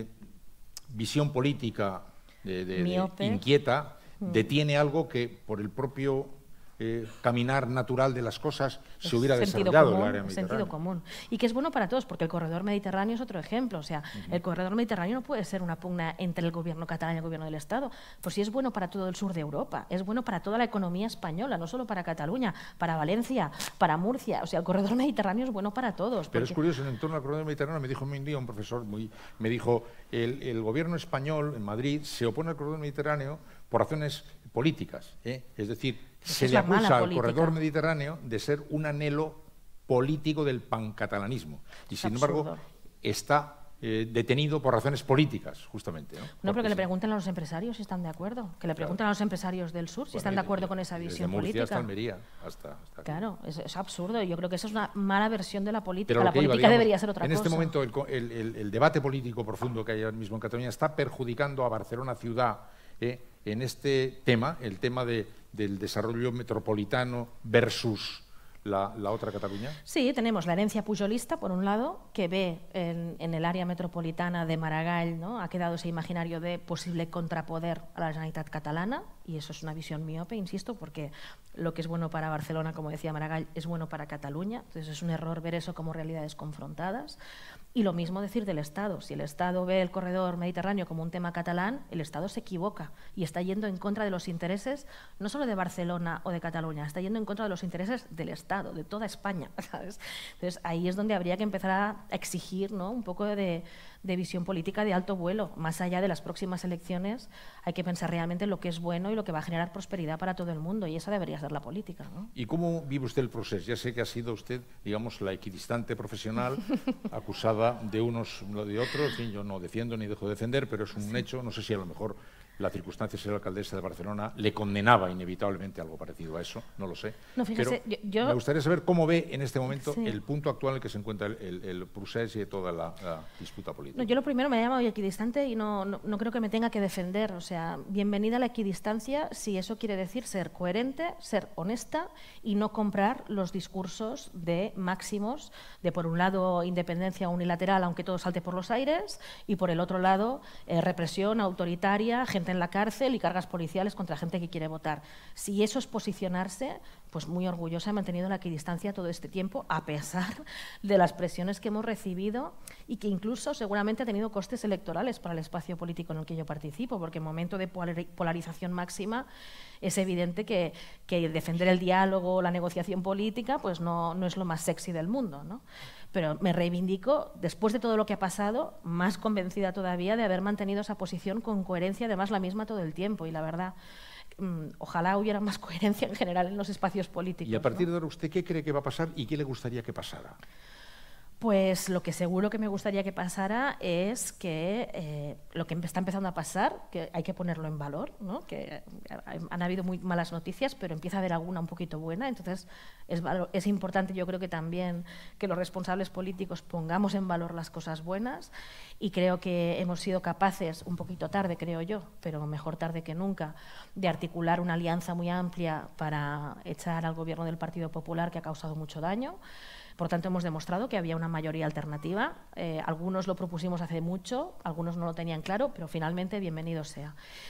visión política de, de, de inquieta mm. detiene algo que, por el propio eh, caminar natural de las cosas, es se hubiera desarrollado común, el área mediterránea. Sentido común. Y que es bueno para todos, porque el corredor mediterráneo es otro ejemplo. O sea, uh-huh. el corredor mediterráneo no puede ser una pugna entre el gobierno catalán y el gobierno del Estado. Pues sí es bueno para todo el sur de Europa, es bueno para toda la economía española, no solo para Cataluña, para Valencia, para Murcia. O sea, el corredor mediterráneo es bueno para todos. Pero porque... es curioso, en torno al corredor mediterráneo me dijo un día un profesor, muy, me dijo, el, el gobierno español en Madrid se opone al corredor mediterráneo por razones políticas, ¿eh? Es decir, se le acusa al corredor mediterráneo de ser un anhelo político del pancatalanismo y, sin embargo, está eh, detenido por razones políticas, justamente. No, no pero que le pregunten a los empresarios si están de acuerdo, que le pregunten claro. a los empresarios del sur si bueno, están de acuerdo con esa visión Murcia política. Hasta Almería, hasta, hasta claro, es, es absurdo y yo creo que eso es una mala versión de la política. Pero la política iba, digamos, debería ser otra en cosa. En este momento el, el, el, el debate político profundo que hay ahora mismo en Cataluña está perjudicando a Barcelona ciudad eh, en este tema, el tema de, del desarrollo metropolitano versus La, la otra Cataluña. Sí, tenemos la herencia pujolista, por un lado, que ve en, en el área metropolitana de Maragall, ¿no? Ha quedado ese imaginario de posible contrapoder a la Generalitat catalana, y eso es una visión miope, insisto, porque lo que es bueno para Barcelona, como decía Maragall, es bueno para Cataluña, entonces es un error ver eso como realidades confrontadas. Y lo mismo decir del Estado. Si el Estado ve el corredor mediterráneo como un tema catalán, el Estado se equivoca y está yendo en contra de los intereses no solo de Barcelona o de Cataluña, está yendo en contra de los intereses del Estado, de toda España, ¿sabes? Entonces ahí es donde habría que empezar a exigir, ¿no?, un poco de, de visión política de alto vuelo. Más allá de las próximas elecciones hay que pensar realmente en lo que es bueno y lo que va a generar prosperidad para todo el mundo, y esa debería ser la política, ¿no? ¿Y cómo vive usted el proceso? Ya sé que ha sido usted, digamos, la equidistante profesional acusada de unos o de otros, y yo no defiendo ni dejo de defender, pero es un sí. hecho, no sé si a lo mejor la circunstancia de ser alcaldesa de Barcelona le condenaba inevitablemente algo parecido a eso, no lo sé. No, fíjese, pero yo, yo... me gustaría saber cómo ve en este momento sí. el punto actual en el que se encuentra el, el, el procés y toda la, la disputa política. No, yo lo primero me he llamado equidistante y no, no, no creo que me tenga que defender. O sea, bienvenida a la equidistancia si eso quiere decir ser coherente, ser honesta y no comprar los discursos de máximos de, por un lado, independencia unilateral, aunque todo salte por los aires, y por el otro lado, eh, represión autoritaria, gente gente en la cárcel y cargas policiales contra gente que quiere votar. Si eso es posicionarse, pues muy orgullosa he mantenido la equidistancia todo este tiempo, a pesar de las presiones que hemos recibido y que incluso seguramente ha tenido costes electorales para el espacio político en el que yo participo, porque en momento de polarización máxima es evidente que, que defender el diálogo, la negociación política, pues no, no es lo más sexy del mundo, ¿no? Pero me reivindico, después de todo lo que ha pasado, más convencida todavía de haber mantenido esa posición con coherencia, además la misma todo el tiempo. Y la verdad, mmm, ojalá hubiera más coherencia en general en los espacios políticos. Y a partir ¿no? de ahora, ¿usted qué cree que va a pasar y qué le gustaría que pasara? Pues lo que seguro que me gustaría que pasara es que eh, lo que está empezando a pasar, que hay que ponerlo en valor, ¿no? Que han habido muy malas noticias, pero empieza a haber alguna un poquito buena, entonces es, es importante, yo creo que también que los responsables políticos pongamos en valor las cosas buenas, y creo que hemos sido capaces, un poquito tarde creo yo, pero mejor tarde que nunca, de articular una alianza muy amplia para echar al gobierno del Partido Popular, que ha causado mucho daño. Por tanto, hemos demostrado que había una mayoría alternativa. Eh, algunos lo propusimos hace mucho, algunos no lo tenían claro, pero finalmente bienvenido sea.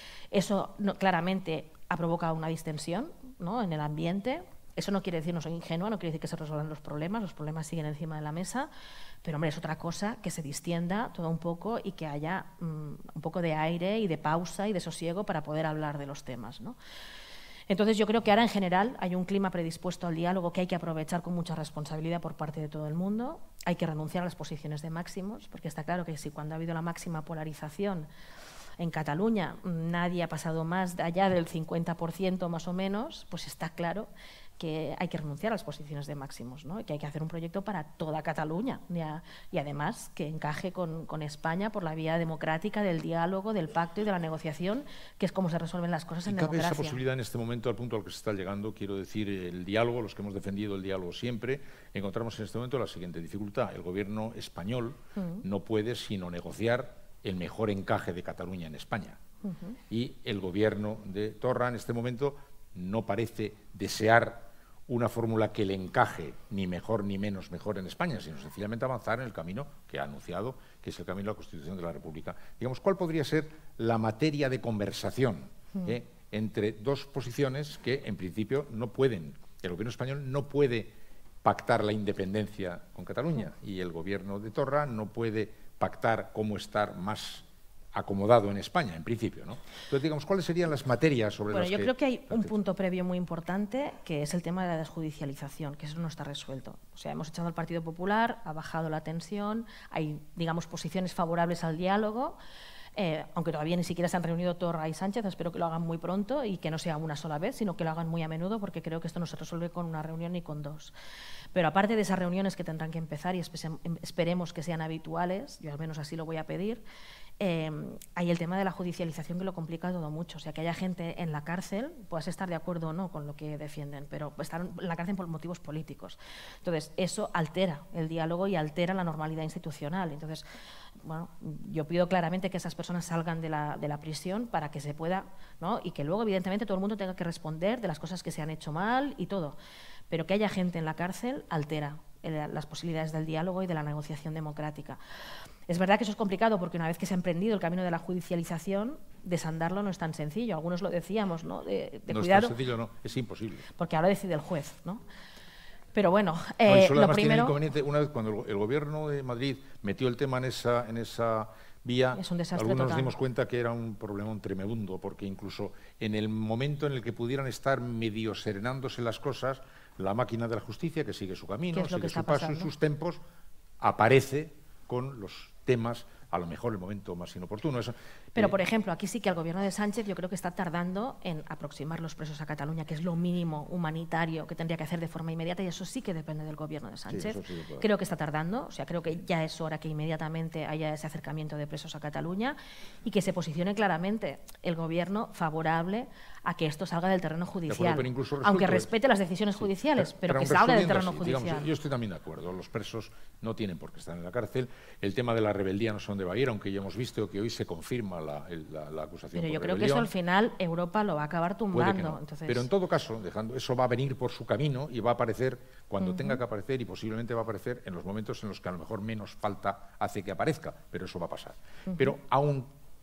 Eso no, claramente ha provocado una distensión, ¿no?, en el ambiente. Eso no quiere decir, no soy ingenua, no quiere decir que se resuelvan los problemas, los problemas siguen encima de la mesa, pero hombre, es otra cosa que se distienda todo un poco y que haya um, un poco de aire y de pausa y de sosiego para poder hablar de los temas, ¿no? Entonces yo creo que ahora en general hay un clima predispuesto al diálogo que hay que aprovechar con mucha responsabilidad por parte de todo el mundo. Hay que renunciar a las posiciones de máximos, porque está claro que si cuando ha habido la máxima polarización en Cataluña nadie ha pasado más allá del cincuenta por ciento más o menos, pues está claro que hay que renunciar a las posiciones de máximos, ¿no? Y que hay que hacer un proyecto para toda Cataluña y, a, y además que encaje con, con España por la vía democrática del diálogo, del pacto y de la negociación, que es como se resuelven las cosas en democracia. ¿Y cabe esa posibilidad en este momento, al punto al que se está llegando? Quiero decir, el diálogo, los que hemos defendido el diálogo siempre, encontramos en este momento la siguiente dificultad. El gobierno español uh-huh. no puede sino negociar el mejor encaje de Cataluña en España. Uh-huh. Y el gobierno de Torra en este momento no parece desear una fórmula que le encaje ni mejor ni menos mejor en España, sino sencillamente avanzar en el camino que ha anunciado, que es el camino de la Constitución de la República. Digamos, ¿cuál podría ser la materia de conversación eh, entre dos posiciones que, en principio, no pueden? El gobierno español no puede pactar la independencia con Cataluña y el gobierno de Torra no puede pactar cómo estar más acomodado en España, en principio, ¿no? Entonces, digamos, ¿cuáles serían las materias sobre bueno, las que...? Bueno, yo creo que hay un punto previo muy importante, que es el tema de la desjudicialización, que eso no está resuelto. O sea, hemos echado al Partido Popular, ha bajado la tensión, hay, digamos, posiciones favorables al diálogo, eh, aunque todavía ni siquiera se han reunido Torra y Sánchez, espero que lo hagan muy pronto y que no sea una sola vez, sino que lo hagan muy a menudo, porque creo que esto no se resuelve con una reunión ni con dos. Pero aparte de esas reuniones que tendrán que empezar y esperemos que sean habituales, yo al menos así lo voy a pedir, Eh, hay el tema de la judicialización que lo complica todo mucho. O sea, que haya gente en la cárcel, puedas estar de acuerdo o no con lo que defienden, pero están en la cárcel por motivos políticos. Entonces, eso altera el diálogo y altera la normalidad institucional. Entonces, bueno, yo pido claramente que esas personas salgan de la, de la prisión para que se pueda, ¿no? Y que luego, evidentemente, todo el mundo tenga que responder de las cosas que se han hecho mal y todo. Pero que haya gente en la cárcel altera las posibilidades del diálogo y de la negociación democrática. Es verdad que eso es complicado porque una vez que se ha emprendido el camino de la judicialización, desandarlo no es tan sencillo. Algunos lo decíamos, ¿no? De, de no cuidado, es tan sencillo, no, es imposible. Porque ahora decide el juez, ¿no? Pero bueno, eh, no, y solo lo además primero... tiene inconveniente, una vez cuando el, el gobierno de Madrid metió el tema en esa, en esa vía, es un desastre algunos total. nos dimos cuenta que era un problemón tremendo, porque incluso en el momento en el que pudieran estar medio serenándose las cosas, la máquina de la justicia, que sigue su camino, sigue su paso y sus tempos, aparece con los temas, a lo mejor el momento más inoportuno. Eso, Pero, eh, por ejemplo, aquí sí que el gobierno de Sánchez yo creo que está tardando en aproximar los presos a Cataluña, que es lo mínimo humanitario que tendría que hacer de forma inmediata, y eso sí que depende del gobierno de Sánchez. Sí, sí creo que está tardando, o sea, creo que ya es hora que inmediatamente haya ese acercamiento de presos a Cataluña y que se posicione claramente el gobierno favorable a que esto salga del terreno judicial, acuerdo, aunque respete las decisiones judiciales, sí, pero, pero que salga del terreno judicial. Digamos, yo estoy también de acuerdo, los presos no tienen por qué estar en la cárcel, el tema de la rebeldía no sé dónde va a ir, aunque ya hemos visto que hoy se confirma la, la, la acusación Pero por yo creo rebelión. que eso al final Europa lo va a acabar tumbando. No. Entonces... Pero en todo caso, dejando, eso va a venir por su camino y va a aparecer cuando uh-huh. tenga que aparecer, y posiblemente va a aparecer en los momentos en los que a lo mejor menos falta hace que aparezca, pero eso va a pasar. Uh-huh. Pero aún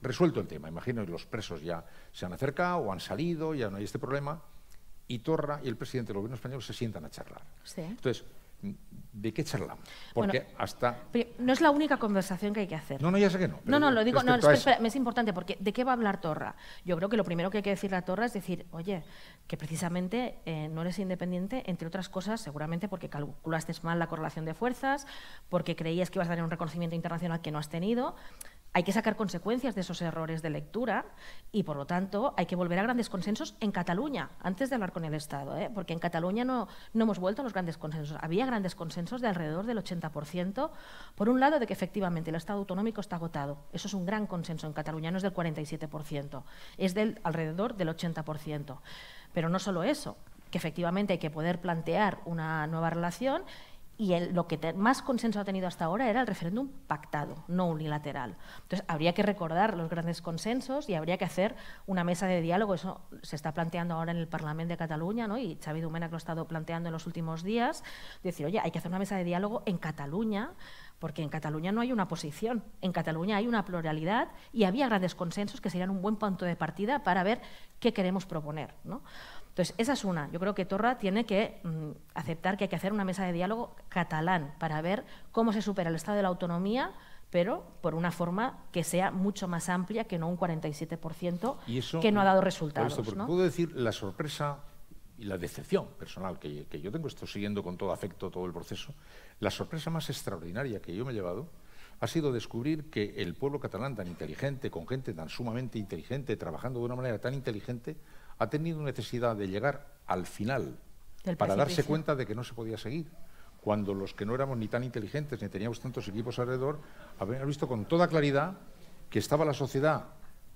resuelto el tema. Imagino que los presos ya se han acercado o han salido, ya no hay este problema, y Torra y el presidente del gobierno español se sientan a charlar. Sí. Entonces, ¿de qué charlamos? Porque bueno, hasta... No es la única conversación que hay que hacer. No, no, ya sé que no. No, no, lo digo, no, espera, espera, es importante, porque ¿de qué va a hablar Torra? Yo creo que lo primero que hay que decirle a Torra es decir, oye, que precisamente eh, no eres independiente, entre otras cosas, seguramente porque calculaste mal la correlación de fuerzas, porque creías que ibas a tener un reconocimiento internacional que no has tenido. Hay que sacar consecuencias de esos errores de lectura y, por lo tanto, hay que volver a grandes consensos en Cataluña, antes de hablar con el Estado, ¿eh? Porque en Cataluña no, no hemos vuelto a los grandes consensos. Había grandes consensos de alrededor del ochenta por ciento, por un lado, de que efectivamente el Estado autonómico está agotado. Eso es un gran consenso en Cataluña, no es del cuarenta y siete por ciento, es del alrededor del ochenta por ciento. Pero no solo eso, que efectivamente hay que poder plantear una nueva relación. Y el, lo que te, más consenso ha tenido hasta ahora era el referéndum pactado, no unilateral. Entonces, habría que recordar los grandes consensos y habría que hacer una mesa de diálogo. Eso se está planteando ahora en el Parlamento de Cataluña, ¿no? Y Xavi Domènech lo ha estado planteando en los últimos días. Decir, oye, hay que hacer una mesa de diálogo en Cataluña, porque en Cataluña no hay una posición. En Cataluña hay una pluralidad y había grandes consensos que serían un buen punto de partida para ver qué queremos proponer, ¿no? Entonces, esa es una. Yo creo que Torra tiene que mmm, aceptar que hay que hacer una mesa de diálogo catalán para ver cómo se supera el estado de la autonomía, pero por una forma que sea mucho más amplia que no un cuarenta y siete por ciento y eso, que no ha dado resultados. Esto, ¿no? Puedo decir la sorpresa y la decepción personal que, que yo tengo, estoy siguiendo con todo afecto todo el proceso, la sorpresa más extraordinaria que yo me he llevado ha sido descubrir que el pueblo catalán tan inteligente, con gente tan sumamente inteligente, trabajando de una manera tan inteligente, ha tenido necesidad de llegar al final para darse cuenta de que no se podía seguir, cuando los que no éramos ni tan inteligentes ni teníamos tantos equipos alrededor, habíamos visto con toda claridad que estaba la sociedad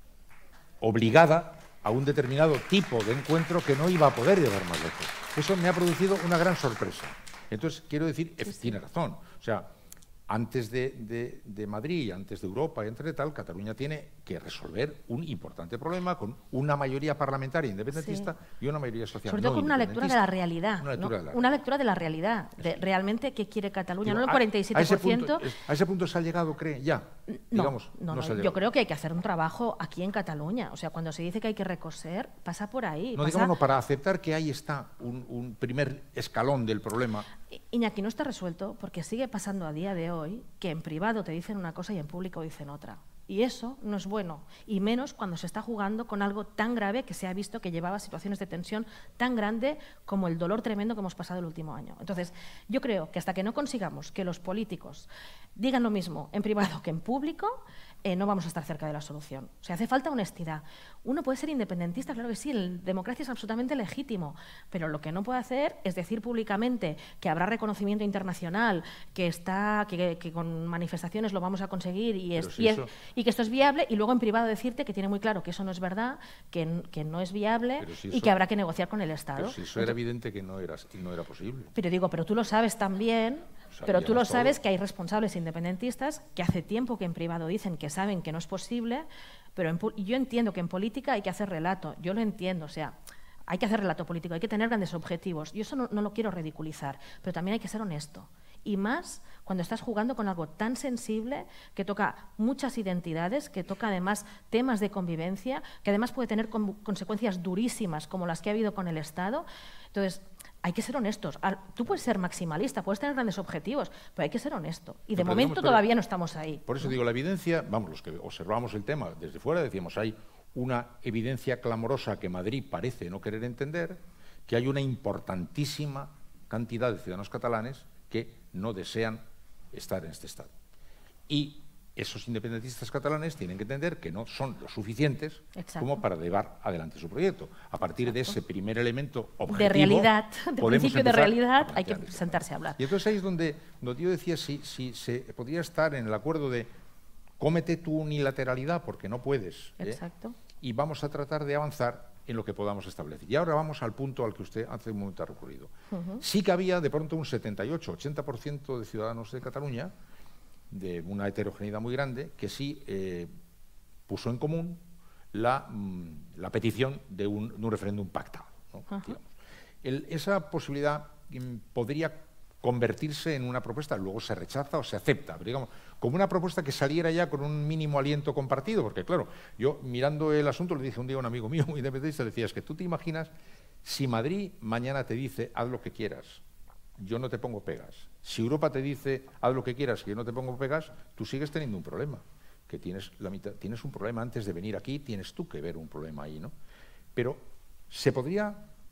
obligada a un determinado tipo de encuentro que no iba a poder llegar más lejos. Eso me ha producido una gran sorpresa. Entonces, quiero decir, sí, sí. tiene razón. O sea, antes de, de, de Madrid, antes de Europa y antes de tal, Cataluña tiene que resolver un importante problema con una mayoría parlamentaria independentista sí. y una mayoría social Sobre todo no con una lectura de la realidad. Una lectura, ¿no? de, la una lectura de la realidad, de realmente qué quiere Cataluña, Digo, no el cuarenta y siete por ciento. A ese, punto, ¿A ese punto se ha llegado, cree, ya? No, digamos, no, no, no yo creo que hay que hacer un trabajo aquí en Cataluña. O sea, cuando se dice que hay que recoser, pasa por ahí. No, pasa... digamos, no, para aceptar que ahí está un, un primer escalón del problema. Iñaki, no está resuelto porque sigue pasando a día de hoy que en privado te dicen una cosa y en público dicen otra. Y eso no es bueno, y menos cuando se está jugando con algo tan grave que se ha visto que llevaba situaciones de tensión tan grande como el dolor tremendo que hemos pasado el último año. Entonces, yo creo que hasta que no consigamos que los políticos digan lo mismo en privado que en público, eh, no vamos a estar cerca de la solución. O sea, hace falta honestidad. Uno puede ser independentista, claro que sí, la democracia es absolutamente legítimo, pero lo que no puede hacer es decir públicamente que habrá reconocimiento internacional, que, está, que, que con manifestaciones lo vamos a conseguir y, es, si y, eso... es, y que esto es viable, y luego en privado decirte que tiene muy claro que eso no es verdad, que, que no es viable si y eso... que habrá que negociar con el Estado. Pero si eso era evidente que no era, no era posible. Pero digo, pero tú lo sabes también... Pero tú lo sabes que hay responsables independentistas que hace tiempo que en privado dicen que saben que no es posible, pero en, yo entiendo que en política hay que hacer relato, yo lo entiendo, o sea, hay que hacer relato político, hay que tener grandes objetivos, yo eso no, no lo quiero ridiculizar, pero también hay que ser honesto. Y más cuando estás jugando con algo tan sensible que toca muchas identidades, que toca además temas de convivencia, que además puede tener con, consecuencias durísimas como las que ha habido con el Estado. Entonces, hay que ser honestos. Tú puedes ser maximalista, puedes tener grandes objetivos, pero hay que ser honesto. Y de no, momento digamos, todavía no estamos ahí. Por eso ¿no? digo, la evidencia, vamos, los que observamos el tema desde fuera, decíamos, hay una evidencia clamorosa que Madrid parece no querer entender, que hay una importantísima cantidad de ciudadanos catalanes que no desean estar en este estado. Y esos independentistas catalanes tienen que entender que no son lo suficientes Exacto. como para llevar adelante su proyecto. A partir Exacto. de ese primer elemento objetivo... De realidad, de principio de realidad, hay que sentarse a hablar. Y entonces ahí es donde, donde yo decía, si, si se podría estar en el acuerdo de cómete tu unilateralidad porque no puedes, Exacto. ¿eh? y vamos a tratar de avanzar en lo que podamos establecer. Y ahora vamos al punto al que usted hace un momento ha recurrido. Uh-huh. Sí que había de pronto un setenta y ocho, ochenta por ciento de ciudadanos de Cataluña, de una heterogeneidad muy grande, que sí eh, puso en común la, mm, la petición de un, de un referéndum pactado. ¿no? Uh-huh. El, esa posibilidad mm, podría convertirse en una propuesta, luego se rechaza o se acepta, pero digamos, como una propuesta que saliera ya con un mínimo aliento compartido, porque claro, yo mirando el asunto le dije un día a un amigo mío muy independentista, le decía, es que tú te imaginas si Madrid mañana te dice haz lo que quieras, yo no te pongo pegas, si Europa te dice haz lo que quieras, que yo no te pongo pegas, tú sigues teniendo un problema, que tienes, la mitad, tienes un problema antes de venir aquí, tienes tú que ver un problema ahí, ¿no? Pero se podría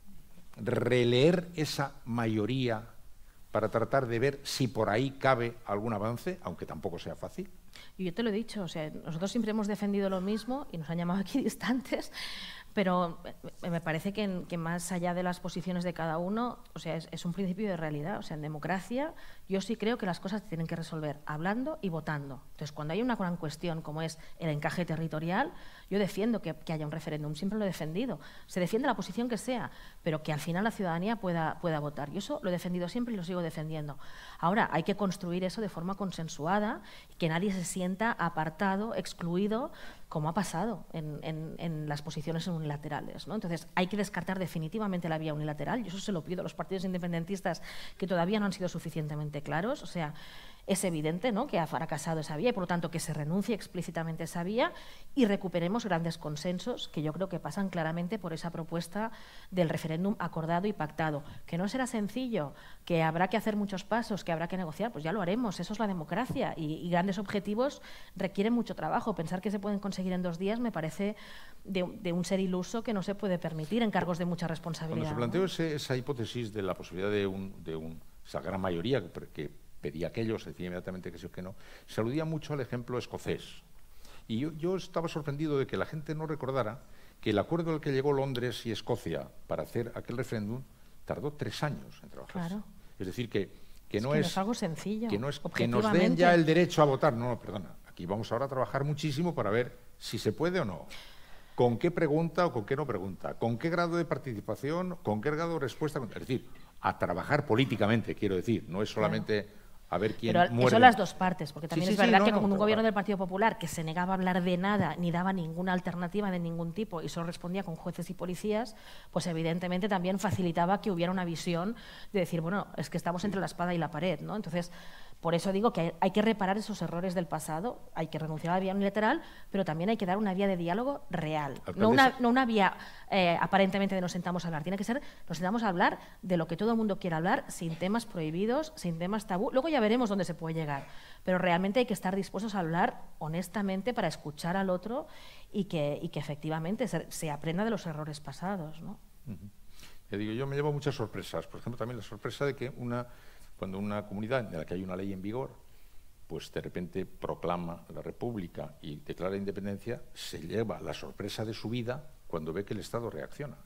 releer esa mayoría para tratar de ver si por ahí cabe algún avance, aunque tampoco sea fácil. Y yo te lo he dicho, o sea, nosotros siempre hemos defendido lo mismo y nos han llamado aquí distantes, pero me parece que, que más allá de las posiciones de cada uno, o sea, es, es un principio de realidad. O sea, en democracia yo sí creo que las cosas se tienen que resolver hablando y votando. Entonces, cuando hay una gran cuestión como es el encaje territorial, yo defiendo que, que haya un referéndum, siempre lo he defendido. Se defiende la posición que sea, pero que al final la ciudadanía pueda, pueda votar. Yo eso lo he defendido siempre y lo sigo defendiendo. Ahora, hay que construir eso de forma consensuada, que nadie se sienta apartado, excluido, como ha pasado en, en, en las posiciones unilaterales, ¿no? Entonces, hay que descartar definitivamente la vía unilateral, y eso se lo pido a los partidos independentistas que todavía no han sido suficientemente claros. O sea, es evidente, ¿no?, que ha fracasado esa vía y, por lo tanto, que se renuncie explícitamente a esa vía y recuperemos grandes consensos que yo creo que pasan claramente por esa propuesta del referéndum acordado y pactado. Que no será sencillo, que habrá que hacer muchos pasos, que habrá que negociar, pues ya lo haremos, eso es la democracia y, y grandes objetivos requieren mucho trabajo. Pensar que se pueden conseguir en dos días me parece de, de un ser iluso que no se puede permitir en cargos de mucha responsabilidad. Cuando se planteó, ¿no?, ese, esa hipótesis de la posibilidad de, un, de un, esa gran mayoría que, que pedía aquello, se decía inmediatamente que sí o que no, se aludía mucho al ejemplo escocés. Y yo, yo estaba sorprendido de que la gente no recordara que el acuerdo al que llegó Londres y Escocia para hacer aquel referéndum tardó tres años en trabajarse. Claro. Es decir, que, que, no, es que es, no es algo sencillo. Que, no es, que nos den ya el derecho a votar. No, no, perdona. Aquí vamos ahora a trabajar muchísimo para ver si se puede o no. ¿Con qué pregunta o con qué no pregunta? ¿Con qué grado de participación? ¿Con qué grado de respuesta? Es decir, a trabajar políticamente, quiero decir. No es solamente... Claro. A ver quién Pero muerde. Eso las dos partes, porque también sí, es sí, verdad sí, no, que no, como un no, gobierno claro. del Partido Popular que se negaba a hablar de nada ni daba ninguna alternativa de ningún tipo y solo respondía con jueces y policías, pues evidentemente también facilitaba que hubiera una visión de decir, bueno, es que estamos entre la espada y la pared, ¿no? Entonces, por eso digo que hay, hay que reparar esos errores del pasado, hay que renunciar a la vía unilateral, pero también hay que dar una vía de diálogo real, no una, no una vía eh, aparentemente de nos sentamos a hablar, tiene que ser nos sentamos a hablar de lo que todo el mundo quiera hablar, sin temas prohibidos, sin temas tabú, luego ya veremos dónde se puede llegar, pero realmente hay que estar dispuestos a hablar honestamente para escuchar al otro y que, y que efectivamente se, se aprenda de los errores pasados, ¿no? Uh-huh. Te digo, yo me llevo muchas sorpresas, por ejemplo también la sorpresa de que una cuando una comunidad en la que hay una ley en vigor, pues de repente proclama la República y declara independencia, se lleva la sorpresa de su vida cuando ve que el Estado reacciona.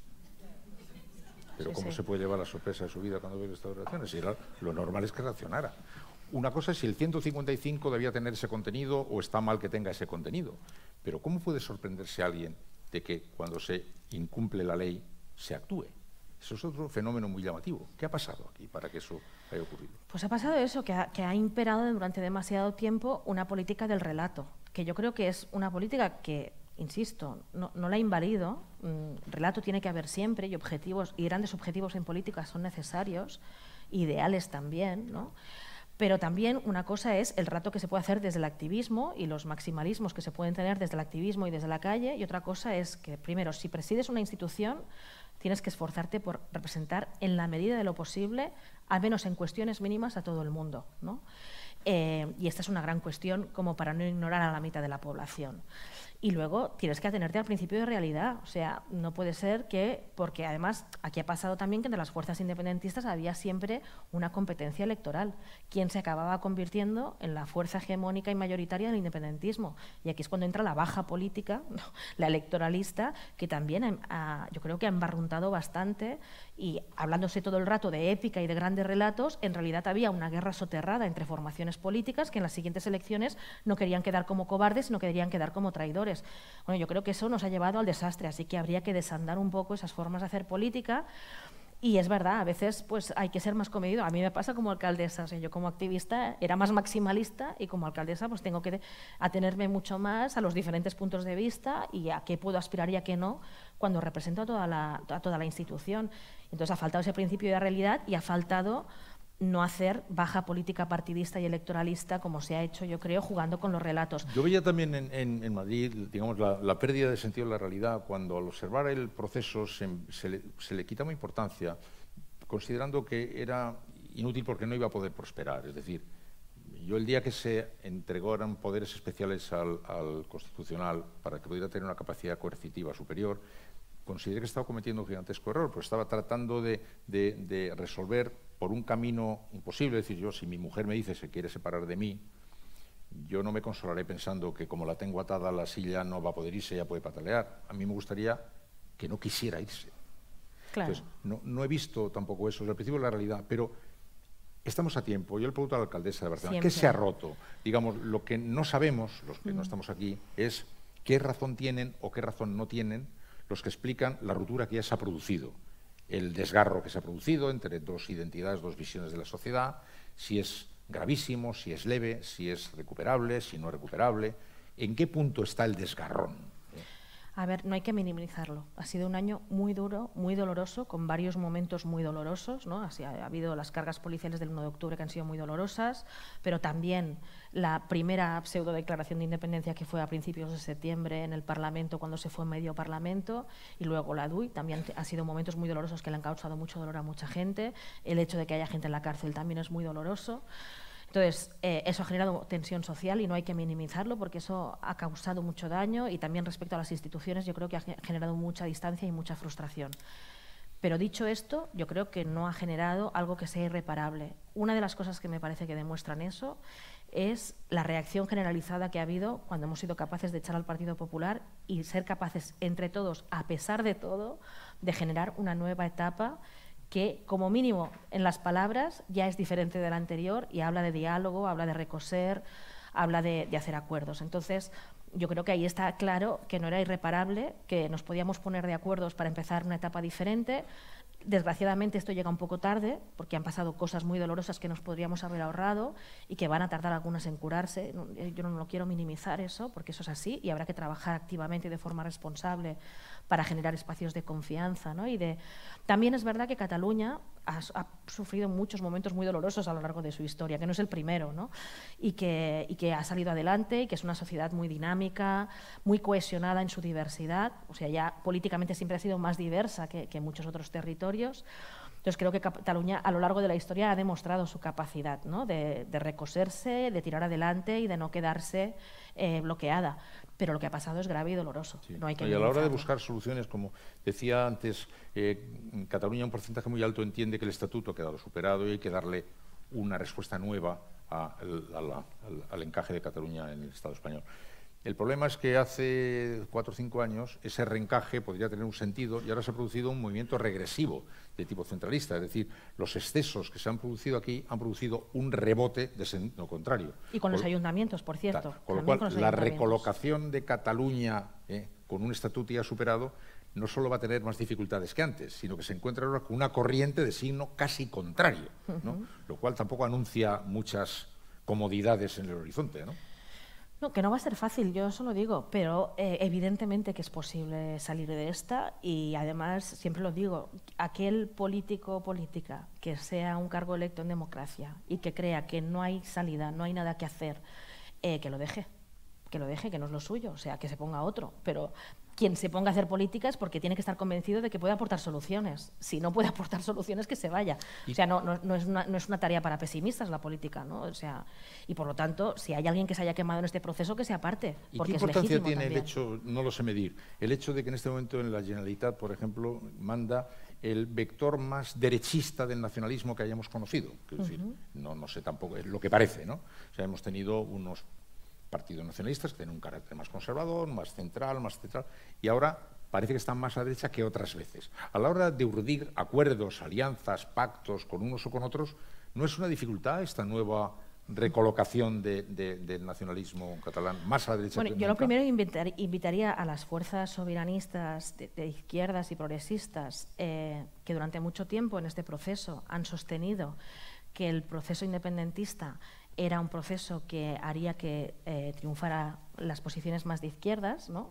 Pero sí, ¿cómo sí. se puede llevar la sorpresa de su vida cuando ve que el Estado reacciona? Si era, lo normal es que reaccionara. Una cosa es si el ciento cincuenta y cinco debía tener ese contenido o está mal que tenga ese contenido. Pero ¿cómo puede sorprenderse alguien de que cuando se incumple la ley se actúe? Eso es otro fenómeno muy llamativo. ¿Qué ha pasado aquí para que eso haya ocurrido? Pues ha pasado eso, que ha, que ha imperado durante demasiado tiempo una política del relato, que yo creo que es una política que, insisto, no, no la invalido. Mm, relato tiene que haber siempre y objetivos, y grandes objetivos en política son necesarios, ideales también, ¿no? Pero también una cosa es el rato que se puede hacer desde el activismo y los maximalismos que se pueden tener desde el activismo y desde la calle, y otra cosa es que, primero, si presides una institución, tienes que esforzarte por representar en la medida de lo posible, al menos en cuestiones mínimas, a todo el mundo, ¿no? Eh, y esta es una gran cuestión como para no ignorar a la mitad de la población. Y luego tienes que atenerte al principio de realidad, o sea, no puede ser que, porque además aquí ha pasado también que entre las fuerzas independentistas había siempre una competencia electoral, quien se acababa convirtiendo en la fuerza hegemónica y mayoritaria del independentismo. Y aquí es cuando entra la baja política, ¿no?, la electoralista, que también ha, yo creo que ha embarruntado bastante, y hablándose todo el rato de épica y de grandes relatos, en realidad había una guerra soterrada entre formaciones políticas que en las siguientes elecciones no querían quedar como cobardes, sino querían quedar como traidores. Bueno, yo creo que eso nos ha llevado al desastre, así que habría que desandar un poco esas formas de hacer política. Y es verdad, a veces pues hay que ser más comedido. A mí me pasa como alcaldesa, o sea, yo como activista era más maximalista y como alcaldesa pues tengo que atenerme mucho más a los diferentes puntos de vista y a qué puedo aspirar y a qué no cuando represento a toda la, a toda la institución. Entonces ha faltado ese principio de realidad y ha faltado no hacer baja política partidista y electoralista como se ha hecho, yo creo, jugando con los relatos. Yo veía también en, en, en Madrid, digamos, la, la pérdida de sentido de la realidad cuando al observar el proceso se, se, le, se le quitaba importancia, considerando que era inútil porque no iba a poder prosperar. Es decir, yo el día que se entregaran poderes especiales al, al Constitucional para que pudiera tener una capacidad coercitiva superior, consideré que estaba cometiendo un gigantesco error, pues estaba tratando de, de, de resolver por un camino imposible. Es decir, yo, si mi mujer me dice que se quiere separar de mí, yo no me consolaré pensando que como la tengo atada a la silla no va a poder irse, ya puede patalear. A mí me gustaría que no quisiera irse. Claro. Entonces, no, no he visto tampoco eso, es el principio de la realidad, pero estamos a tiempo. Yo le pregunto a la alcaldesa de Barcelona, Siempre. ¿qué se ha roto? Digamos, lo que no sabemos, los que Mm. no estamos aquí, es qué razón tienen o qué razón no tienen los que explican la ruptura que ya se ha producido, el desgarro que se ha producido entre dos identidades, dos visiones de la sociedad, si es gravísimo, si es leve, si es recuperable, si no es recuperable. ¿En qué punto está el desgarrón? A ver, no hay que minimizarlo. Ha sido un año muy duro, muy doloroso, con varios momentos muy dolorosos, ¿no? Así ha, ha habido las cargas policiales del uno de octubre que han sido muy dolorosas, pero también la primera pseudo declaración de independencia que fue a principios de septiembre en el Parlamento, cuando se fue medio Parlamento, y luego la D U I, también ha sido momentos muy dolorosos que le han causado mucho dolor a mucha gente. El hecho de que haya gente en la cárcel también es muy doloroso. Entonces, eh, eso ha generado tensión social y no hay que minimizarlo porque eso ha causado mucho daño, y también respecto a las instituciones yo creo que ha generado mucha distancia y mucha frustración. Pero dicho esto, yo creo que no ha generado algo que sea irreparable. Una de las cosas que me parece que demuestran eso es la reacción generalizada que ha habido cuando hemos sido capaces de echar al Partido Popular y ser capaces entre todos, a pesar de todo, de generar una nueva etapa que, como mínimo, en las palabras ya es diferente de la anterior y habla de diálogo, habla de recoser, habla de, de hacer acuerdos. Entonces, yo creo que ahí está claro que no era irreparable, que nos podíamos poner de acuerdo para empezar una etapa diferente. Desgraciadamente esto llega un poco tarde porque han pasado cosas muy dolorosas que nos podríamos haber ahorrado y que van a tardar algunas en curarse. Yo no lo quiero minimizar eso porque eso es así y habrá que trabajar activamente y de forma responsable para generar espacios de confianza, ¿no? Y de... También es verdad que Cataluña ha, ha sufrido muchos momentos muy dolorosos a lo largo de su historia, que no es el primero, ¿no? Y que, y que ha salido adelante y que es una sociedad muy dinámica, muy cohesionada en su diversidad. O sea, ya políticamente siempre ha sido más diversa que, que muchos otros territorios. Entonces creo que Cataluña a lo largo de la historia ha demostrado su capacidad, ¿no? de, de recoserse, de tirar adelante y de no quedarse eh, bloqueada. Pero lo que ha pasado es grave y doloroso. Sí. No hay que y a la hora de minimizarlo. buscar soluciones, como decía antes, eh, en Cataluña un porcentaje muy alto entiende que el estatuto ha quedado superado y hay que darle una respuesta nueva a, a la, al, al encaje de Cataluña en el Estado español. El problema es que hace cuatro o cinco años ese reencaje podría tener un sentido y ahora se ha producido un movimiento regresivo de tipo centralista. Es decir, los excesos que se han producido aquí han producido un rebote de sentido contrario. Y con los Con- ayuntamientos, por cierto. Claro, con lo también cual, con los la ayuntamientos. recolocación de Cataluña eh, con un estatuto ya superado no solo va a tener más dificultades que antes, sino que se encuentra ahora con una corriente de signo casi contrario, ¿no? Ujú. Lo cual tampoco anuncia muchas comodidades en el horizonte, ¿no? No, que no va a ser fácil, yo eso lo digo, pero eh, evidentemente que es posible salir de esta y además, siempre lo digo, aquel político o política que sea un cargo electo en democracia y que crea que no hay salida, no hay nada que hacer, eh, que lo deje, que lo deje, que no es lo suyo, o sea, que se ponga otro, pero quien se ponga a hacer política es porque tiene que estar convencido de que puede aportar soluciones. Si no puede aportar soluciones, que se vaya. O sea, no, no, no, es una, no es una tarea para pesimistas la política, ¿no? O sea, y por lo tanto, si hay alguien que se haya quemado en este proceso, que se aparte, ¿Y porque qué es importancia legítimo tiene también. el hecho, no lo sé medir, el hecho de que en este momento en la Generalitat, por ejemplo, manda el vector más derechista del nacionalismo que hayamos conocido? Es decir, Ujú. no, no sé tampoco, es lo que parece, ¿no? O sea, hemos tenido unos partidos nacionalistas que tienen un carácter más conservador, más central, más central, y ahora parece que están más a la derecha que otras veces. A la hora de urdir acuerdos, alianzas, pactos con unos o con otros, ¿no es una dificultad esta nueva recolocación de, de, del nacionalismo catalán más a la derecha? Bueno, que yo lo nunca? primero invitar- invitaría a las fuerzas soberanistas de, de izquierdas y progresistas eh, que durante mucho tiempo en este proceso han sostenido que el proceso independentista era un proceso que haría que eh, triunfara las posiciones más de izquierdas, ¿no?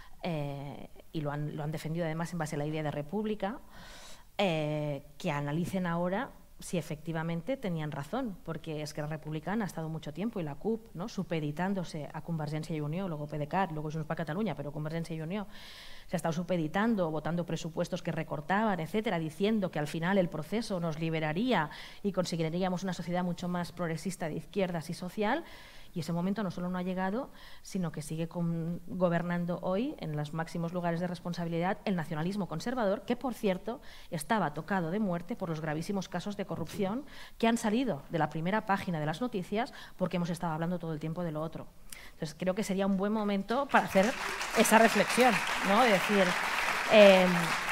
Eh, y lo han, lo han defendido además en base a la idea de república, eh, que analicen ahora si efectivamente tenían razón, porque Esquerra Republicana ha estado mucho tiempo y la C U P, ¿no?, supeditándose a Convergència i Unió, luego PDeCAT, luego Junts per Catalunya, pero Convergència y Unió se ha estado supeditando, votando presupuestos que recortaban, etcétera, diciendo que al final el proceso nos liberaría y conseguiríamos una sociedad mucho más progresista de izquierdas y social. Y ese momento no solo no ha llegado, sino que sigue con, gobernando hoy en los máximos lugares de responsabilidad el nacionalismo conservador, que por cierto estaba tocado de muerte por los gravísimos casos de corrupción que han salido de la primera página de las noticias porque hemos estado hablando todo el tiempo de lo otro. Entonces creo que sería un buen momento para hacer esa reflexión, ¿no? Es decir, eh,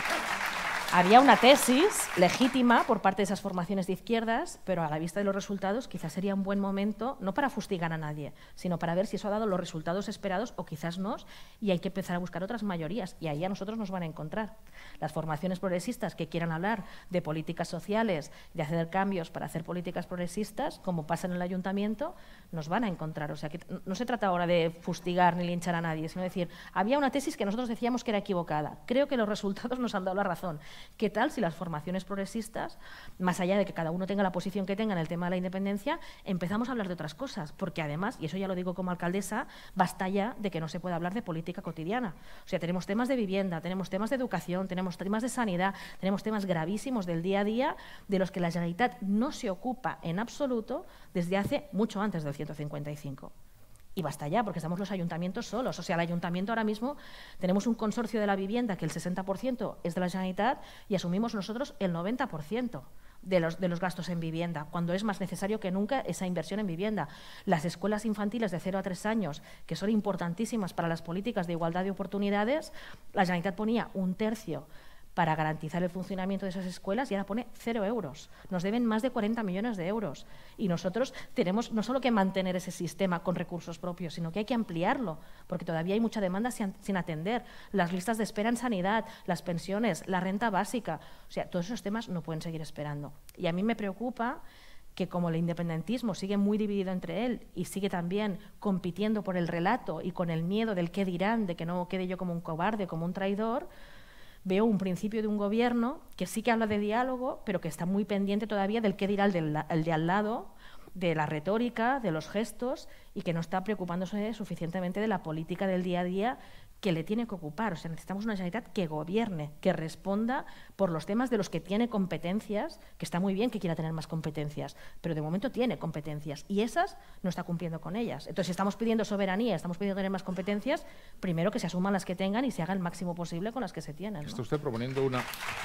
había una tesis legítima por parte de esas formaciones de izquierdas, pero a la vista de los resultados quizás sería un buen momento, no para fustigar a nadie, sino para ver si eso ha dado los resultados esperados o quizás no, y hay que empezar a buscar otras mayorías, y ahí a nosotros nos van a encontrar. Las formaciones progresistas que quieran hablar de políticas sociales, de hacer cambios para hacer políticas progresistas, como pasa en el ayuntamiento, nos van a encontrar. O sea, que no se trata ahora de fustigar ni linchar a nadie, sino decir, había una tesis que nosotros decíamos que era equivocada. Creo que los resultados nos han dado la razón. ¿Qué tal si las formaciones progresistas, más allá de que cada uno tenga la posición que tenga en el tema de la independencia, empezamos a hablar de otras cosas? Porque además, y eso ya lo digo como alcaldesa, basta ya de que no se pueda hablar de política cotidiana. O sea, tenemos temas de vivienda, tenemos temas de educación, tenemos temas de sanidad, tenemos temas gravísimos del día a día de los que la Generalitat no se ocupa en absoluto desde hace mucho antes del ciento cincuenta y cinco. Y basta ya, porque estamos los ayuntamientos solos. O sea, el ayuntamiento ahora mismo tenemos un consorcio de la vivienda que el sesenta por ciento es de la Generalitat y asumimos nosotros el noventa por ciento de los, de los gastos en vivienda, cuando es más necesario que nunca esa inversión en vivienda. Las escuelas infantiles de cero a tres años, que son importantísimas para las políticas de igualdad de oportunidades, la Generalitat ponía un tercio para garantizar el funcionamiento de esas escuelas y ahora pone cero euros. Nos deben más de cuarenta millones de euros y nosotros tenemos no solo que mantener ese sistema con recursos propios, sino que hay que ampliarlo, porque todavía hay mucha demanda sin, sin atender. Las listas de espera en sanidad, las pensiones, la renta básica, o sea, todos esos temas no pueden seguir esperando. Y a mí me preocupa que como el independentismo sigue muy dividido entre él y sigue también compitiendo por el relato y con el miedo del qué dirán, de que no quede yo como un cobarde, como un traidor, veo un principio de un gobierno que sí que habla de diálogo, pero que está muy pendiente todavía del qué dirá el de, el de al lado, de la retórica, de los gestos, y que no está preocupándose suficientemente de la política del día a día que le tiene que ocupar. O sea, necesitamos una Generalitat que gobierne, que responda por los temas de los que tiene competencias, que está muy bien que quiera tener más competencias, pero de momento tiene competencias y esas no está cumpliendo con ellas. Entonces, si estamos pidiendo soberanía, estamos pidiendo tener más competencias, primero que se asuman las que tengan y se haga el máximo posible con las que se tienen, ¿no? Está usted proponiendo una...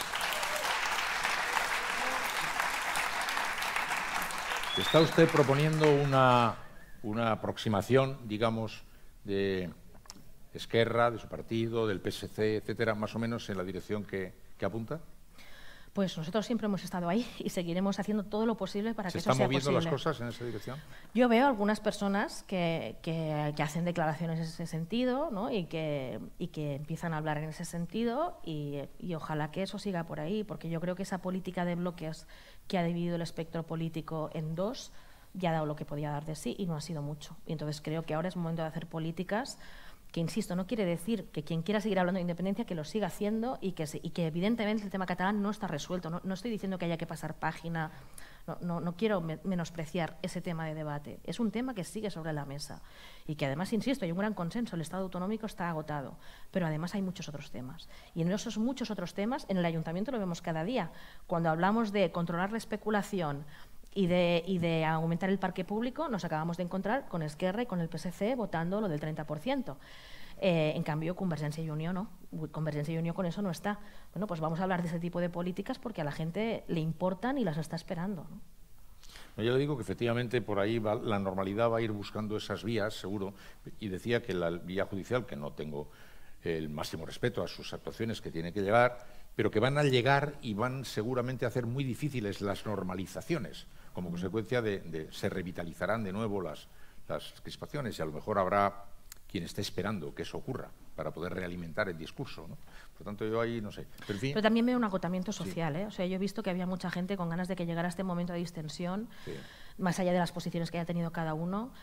Está usted proponiendo una, una aproximación, digamos, de Esquerra, de su partido, del P S C, etcétera, más o menos en la dirección que, que apunta? Pues nosotros siempre hemos estado ahí y seguiremos haciendo todo lo posible para que eso sea posible. ¿Se están moviendo las cosas en esa dirección? Yo veo algunas personas que, que, que hacen declaraciones en ese sentido, ¿no? y, que, y que empiezan a hablar en ese sentido y, y ojalá que eso siga por ahí, porque yo creo que esa política de bloques que ha dividido el espectro político en dos ya ha dado lo que podía dar de sí y no ha sido mucho. Y entonces creo que ahora es momento de hacer políticas que, insisto, no quiere decir que quien quiera seguir hablando de independencia que lo siga haciendo y que, se, y que evidentemente el tema catalán no está resuelto. No, no estoy diciendo que haya que pasar página, no, no, no quiero me, menospreciar ese tema de debate. Es un tema que sigue sobre la mesa y que además, insisto, hay un gran consenso, el Estado autonómico está agotado, pero además hay muchos otros temas. Y en esos muchos otros temas, en el Ayuntamiento lo vemos cada día. Cuando hablamos de controlar la especulación, Y de, y de aumentar el parque público, nos acabamos de encontrar con Esquerra y con el P S C votando lo del treinta por ciento. Eh, en cambio, Convergència i Unió no. Convergència i Unió con eso no está. Bueno, pues vamos a hablar de ese tipo de políticas porque a la gente le importan y las está esperando, ¿no? Yo le digo que efectivamente por ahí va, la normalidad va a ir buscando esas vías, seguro, y decía que la vía judicial, que no tengo el máximo respeto a sus actuaciones que tiene que llegar, pero que van a llegar y van seguramente a hacer muy difíciles las normalizaciones. Como consecuencia de, de se revitalizarán de nuevo las, las crispaciones y a lo mejor habrá quien esté esperando que eso ocurra para poder realimentar el discurso, ¿no? Por tanto, yo ahí no sé. Pero, en fin, Pero también veo un agotamiento social, sí. ¿eh? O sea, yo he visto que había mucha gente con ganas de que llegara este momento de distensión, sí. más allá de las posiciones que haya tenido cada uno,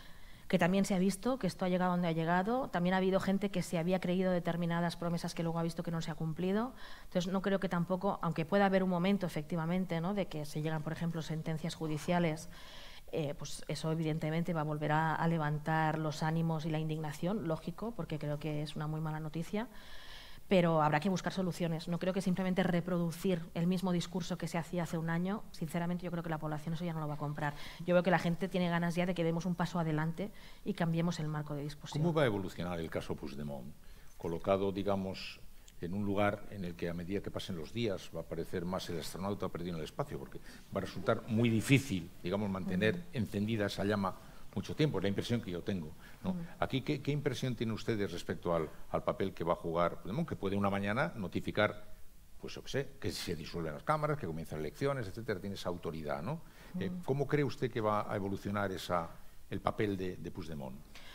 que también se ha visto que esto ha llegado donde ha llegado. También ha habido gente que se había creído determinadas promesas que luego ha visto que no se ha cumplido. Entonces, no creo que tampoco, aunque pueda haber un momento, efectivamente, ¿no?, de que se llegan, por ejemplo, sentencias judiciales, eh, pues eso evidentemente va a volver a, a levantar los ánimos y la indignación, lógico, porque creo que es una muy mala noticia. Pero habrá que buscar soluciones. No creo que simplemente reproducir el mismo discurso que se hacía hace un año. Sinceramente, yo creo que la población eso ya no lo va a comprar. Yo veo que la gente tiene ganas ya de que demos un paso adelante y cambiemos el marco de discusión. ¿Cómo va a evolucionar el caso Puigdemont? Colocado, digamos, en un lugar en el que a medida que pasen los días va a aparecer más el astronauta perdido en el espacio, porque va a resultar muy difícil, digamos, mantener uh-huh. encendida esa llama mucho tiempo, es la impresión que yo tengo, ¿no? Uh-huh. Aquí, ¿qué, ¿qué impresión tienen ustedes respecto al, al papel que va a jugar Puigdemont, que puede una mañana notificar, pues yo qué sé, que se disuelven las cámaras, que comienzan elecciones, etcétera, tiene esa autoridad, ¿no? Uh-huh. eh, ¿Cómo cree usted que va a evolucionar esa, el papel de, de Puigdemont?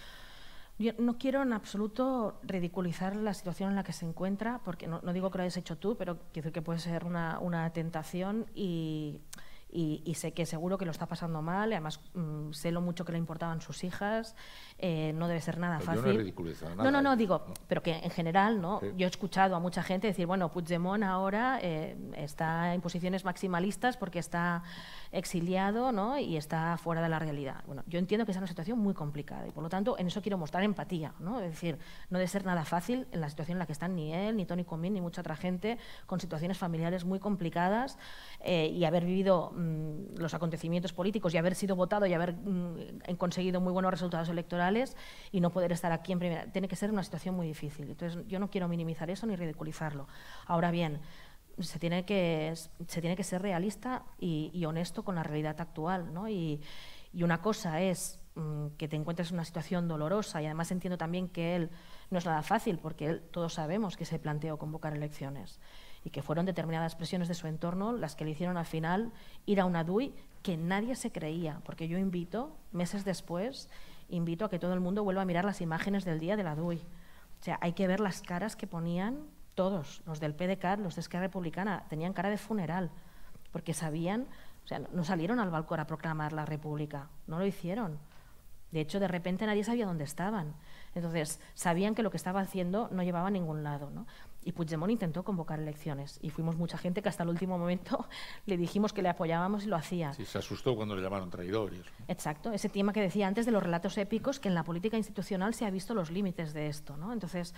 Yo no quiero en absoluto ridiculizar la situación en la que se encuentra, porque no, no digo que lo hayas hecho tú, pero quiero decir que puede ser una, una tentación y... Y, y sé que seguro que lo está pasando mal, y además mmm, sé lo mucho que le importaban sus hijas, eh, no debe ser nada pero fácil. Yo no he ridiculizado nada. No, no, no, ¿eh? digo, no. pero que en general, ¿no? Sí. Yo he escuchado a mucha gente decir, bueno, Puigdemont ahora eh, está en posiciones maximalistas porque está exiliado, ¿no?, y está fuera de la realidad. Bueno, yo entiendo que es una situación muy complicada y por lo tanto en eso quiero mostrar empatía, ¿no? Es decir, no debe ser nada fácil en la situación en la que están ni él, ni Toni Comín, ni mucha otra gente con situaciones familiares muy complicadas eh, y haber vivido mmm, los acontecimientos políticos y haber sido votado y haber mmm, conseguido muy buenos resultados electorales y no poder estar aquí en primera. Tiene que ser una situación muy difícil. Entonces yo no quiero minimizar eso ni ridiculizarlo. Ahora bien, se tiene que, se tiene que ser realista y, y honesto con la realidad actual, ¿no? Y, y una cosa es mmm, que te encuentres en una situación dolorosa, y además entiendo también que él no es nada fácil, porque él, todos sabemos que se planteó convocar elecciones y que fueron determinadas presiones de su entorno las que le hicieron al final ir a una D U I que nadie se creía, porque yo invito, meses después, invito a que todo el mundo vuelva a mirar las imágenes del día de la D U I. O sea, hay que ver las caras que ponían todos, los del P D C A T, los de Esquerra Republicana, tenían cara de funeral, porque sabían, o sea, no salieron al balcón a proclamar la República, no lo hicieron. De hecho, de repente nadie sabía dónde estaban. Entonces, sabían que lo que estaba haciendo no llevaba a ningún lado, ¿no? Y Puigdemont intentó convocar elecciones y fuimos mucha gente que hasta el último momento le dijimos que le apoyábamos y lo hacía. Sí, se asustó cuando le llamaron traidores. Exacto, ese tema que decía antes de los relatos épicos, que en la política institucional se ha visto los límites de esto, ¿no? Entonces,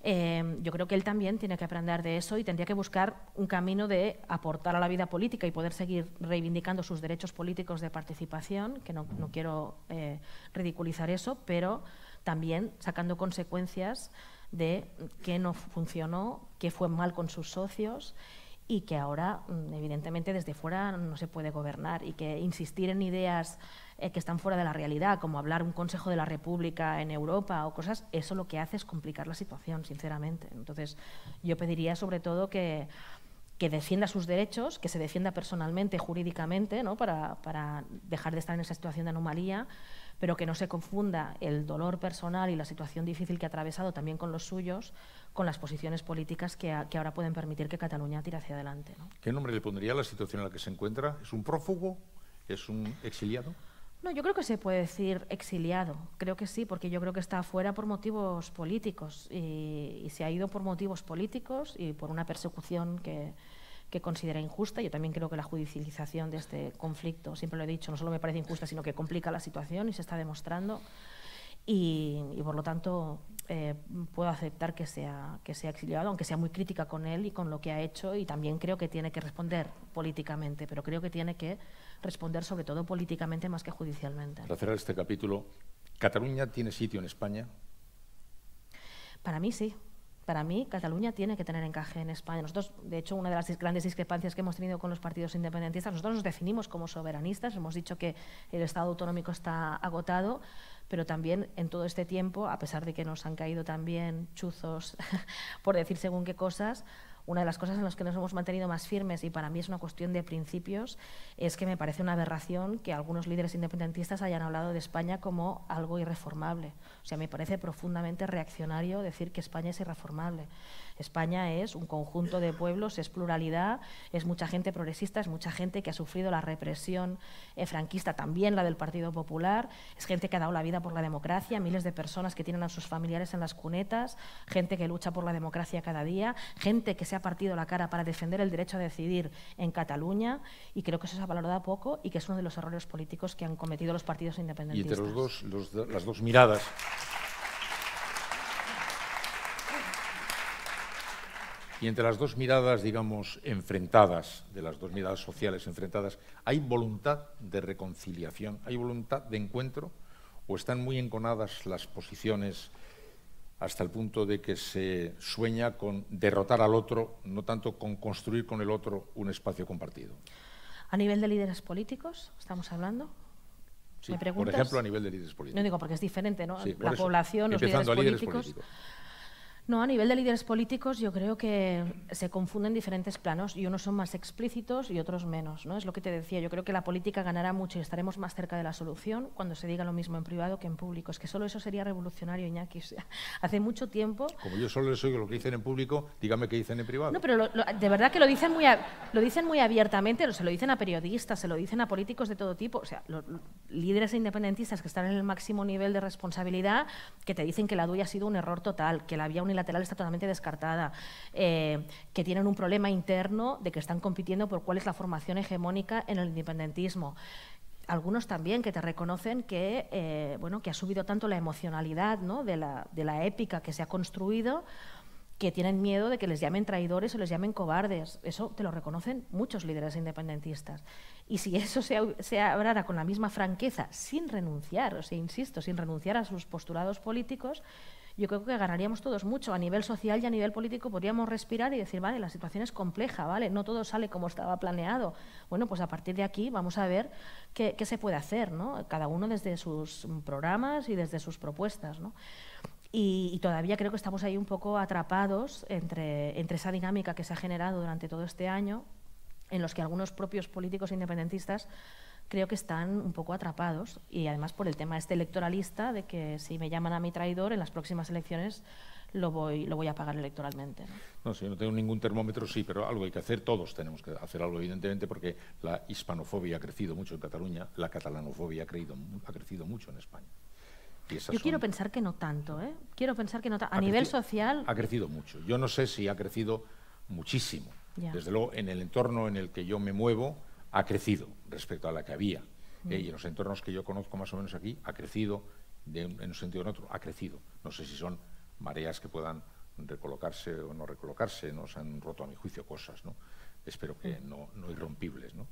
eh, yo creo que él también tiene que aprender de eso y tendría que buscar un camino de aportar a la vida política y poder seguir reivindicando sus derechos políticos de participación, que no, no quiero eh, ridiculizar eso, pero también sacando consecuencias de qué no funcionó, qué fue mal con sus socios y que ahora, evidentemente, desde fuera no se puede gobernar y que insistir en ideas eh, que están fuera de la realidad, como hablar un Consejo de la República en Europa o cosas, eso lo que hace es complicar la situación, sinceramente. Entonces, yo pediría sobre todo que, que defienda sus derechos, que se defienda personalmente, jurídicamente, ¿no?, para, para dejar de estar en esa situación de anomalía, pero que no se confunda el dolor personal y la situación difícil que ha atravesado también con los suyos, con las posiciones políticas que, a, que ahora pueden permitir que Cataluña tire hacia adelante, ¿no? ¿Qué nombre le pondría a la situación en la que se encuentra? ¿Es un prófugo? ¿Es un exiliado? No, yo creo que se puede decir exiliado, creo que sí, porque yo creo que está fuera por motivos políticos y, y se ha ido por motivos políticos y por una persecución que... que considera injusta. Yo también creo que la judicialización de este conflicto, siempre lo he dicho, no solo me parece injusta, sino que complica la situación y se está demostrando. Y, y por lo tanto, eh, puedo aceptar que sea, que sea exiliado, aunque sea muy crítica con él y con lo que ha hecho, y también creo que tiene que responder políticamente, pero creo que tiene que responder sobre todo políticamente más que judicialmente. Para cerrar este capítulo, ¿Cataluña tiene sitio en España? Para mí sí. Para mí, Cataluña tiene que tener encaje en España. Nosotros, de hecho, una de las grandes discrepancias que hemos tenido con los partidos independentistas, nosotros nos definimos como soberanistas, hemos dicho que el Estado autonómico está agotado, pero también en todo este tiempo, a pesar de que nos han caído también chuzos por decir según qué cosas, una de las cosas en las que nos hemos mantenido más firmes, y para mí es una cuestión de principios, es que me parece una aberración que algunos líderes independentistas hayan hablado de España como algo irreformable. O sea, me parece profundamente reaccionario decir que España es irreformable. España es un conjunto de pueblos, es pluralidad, es mucha gente progresista, es mucha gente que ha sufrido la represión eh, franquista, también la del Partido Popular, es gente que ha dado la vida por la democracia, miles de personas que tienen a sus familiares en las cunetas, gente que lucha por la democracia cada día, gente que se ha partido la cara para defender el derecho a decidir en Cataluña, y creo que eso se ha valorado poco y que es uno de los errores políticos que han cometido los partidos independentistas. Y entre los dos, los, las dos miradas... Y entre las dos miradas, digamos, enfrentadas, de las dos miradas sociales enfrentadas, ¿hay voluntad de reconciliación? ¿Hay voluntad de encuentro? ¿O están muy enconadas las posiciones hasta el punto de que se sueña con derrotar al otro, no tanto con construir con el otro un espacio compartido? ¿A nivel de líderes políticos estamos hablando? Sí, ¿Me por ejemplo, a nivel de líderes políticos. No digo porque es diferente, ¿no? Sí, la eso, población, los líderes, líderes políticos. políticos. No, a nivel de líderes políticos yo creo que se confunden diferentes planos y unos son más explícitos y otros menos, ¿no? Es lo que te decía, yo creo que la política ganará mucho y estaremos más cerca de la solución cuando se diga lo mismo en privado que en público. Es que solo eso sería revolucionario, Iñaki. O sea, hace mucho tiempo... Como yo solo les oigo lo que dicen en público, dígame qué dicen en privado. No, pero lo, lo, de verdad que lo dicen muy, a, lo dicen muy abiertamente, se lo dicen a periodistas, se lo dicen a políticos de todo tipo, o sea, los líderes independentistas que están en el máximo nivel de responsabilidad, que te dicen que la D U I ha sido un error total, que la vía unilateral está totalmente descartada, eh, que tienen un problema interno de que están compitiendo por cuál es la formación hegemónica en el independentismo. Algunos también que te reconocen que, eh, bueno, que ha subido tanto la emocionalidad, ¿no? de, la, de la épica que se ha construido, que tienen miedo de que les llamen traidores o les llamen cobardes. Eso te lo reconocen muchos líderes independentistas. Y si eso se, se hablara con la misma franqueza, sin renunciar, o sea, insisto, sin renunciar a sus postulados políticos, yo creo que ganaríamos todos mucho. A nivel social y a nivel político podríamos respirar y decir, vale, la situación es compleja, vale, no todo sale como estaba planeado. Bueno, pues a partir de aquí vamos a ver qué, qué se puede hacer, ¿no? Cada uno desde sus programas y desde sus propuestas, ¿no? Y, y todavía creo que estamos ahí un poco atrapados entre, entre esa dinámica que se ha generado durante todo este año, en los que algunos propios políticos independentistas creo que están un poco atrapados, y además por el tema este electoralista de que si me llaman a mi traidor en las próximas elecciones lo voy, lo voy a pagar electoralmente, ¿no? No, si no tengo ningún termómetro, sí, pero algo hay que hacer, todos tenemos que hacer algo, evidentemente, porque la hispanofobia ha crecido mucho en Cataluña, la catalanofobia ha, creído, ha crecido mucho en España. Y esas Yo son... quiero pensar que no tanto, ¿eh? Quiero pensar que no tanto. A Ha nivel crecido, social... Ha crecido mucho. Yo no sé si ha crecido muchísimo. Ya. Desde luego, en el entorno en el que yo me muevo, ha crecido respecto a la que había. Mm. Eh, y en los entornos que yo conozco más o menos aquí, ha crecido, de un, en un sentido o en otro, ha crecido. No sé si son mareas que puedan recolocarse o no recolocarse, nos han roto a mi juicio cosas, ¿no? Espero que mm. no, no irrompibles, ¿no?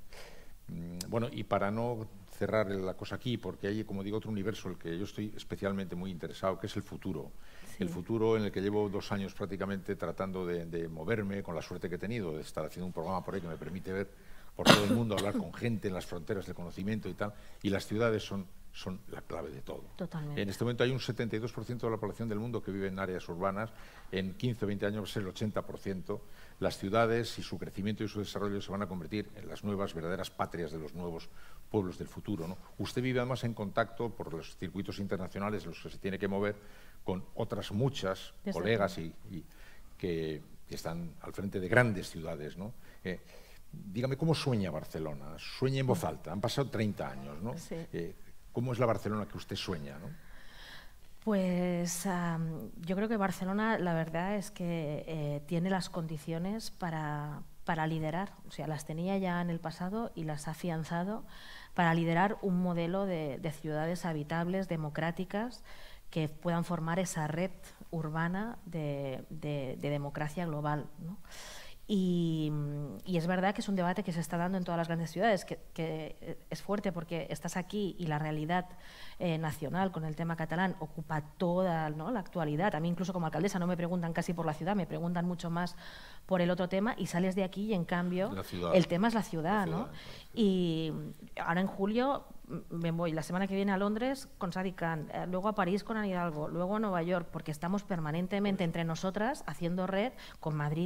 Bueno, y para no cerrar la cosa aquí, porque hay, como digo, otro universo el que yo estoy especialmente muy interesado, que es el futuro. Sí. El futuro en el que llevo dos años prácticamente tratando de, de moverme, con la suerte que he tenido de estar haciendo un programa por ahí que me permite ver por todo el mundo, hablar con gente en las fronteras del conocimiento y tal, y las ciudades son, son la clave de todo. Totalmente. En este momento hay un setenta y dos por ciento de la población del mundo que vive en áreas urbanas, en quince o veinte años va a ser el ochenta por ciento. Las ciudades y su crecimiento y su desarrollo se van a convertir en las nuevas verdaderas patrias de los nuevos pueblos del futuro, ¿no? Usted vive además en contacto por los circuitos internacionales en los que se tiene que mover con otras muchas Desde colegas y, y que, que están al frente de grandes ciudades, ¿no? Eh, dígame, ¿cómo sueña Barcelona? Sueña en voz alta. Han pasado treinta años, ¿no? Sí. Eh, ¿Cómo es la Barcelona que usted sueña, ¿no? Pues um, yo creo que Barcelona, la verdad es que eh, tiene las condiciones para, para liderar, o sea, las tenía ya en el pasado y las ha afianzado para liderar un modelo de, de ciudades habitables, democráticas, que puedan formar esa red urbana de, de, de democracia global, ¿no? Y, y es verdad que es un debate que se está dando en todas las grandes ciudades, que, que es fuerte porque estás aquí y la realidad eh, nacional con el tema catalán ocupa toda, ¿no?, la actualidad. A mí incluso como alcaldesa no me preguntan casi por la ciudad, me preguntan mucho más por el otro tema, y sales de aquí y en cambio el tema es la ciudad, la ciudad, ¿no? Y ahora en julio me voy la semana que viene a Londres con Sadiq Khan, eh, luego a París con Anne Hidalgo, luego a Nueva York, porque estamos permanentemente entre nosotras haciendo red con Madrid,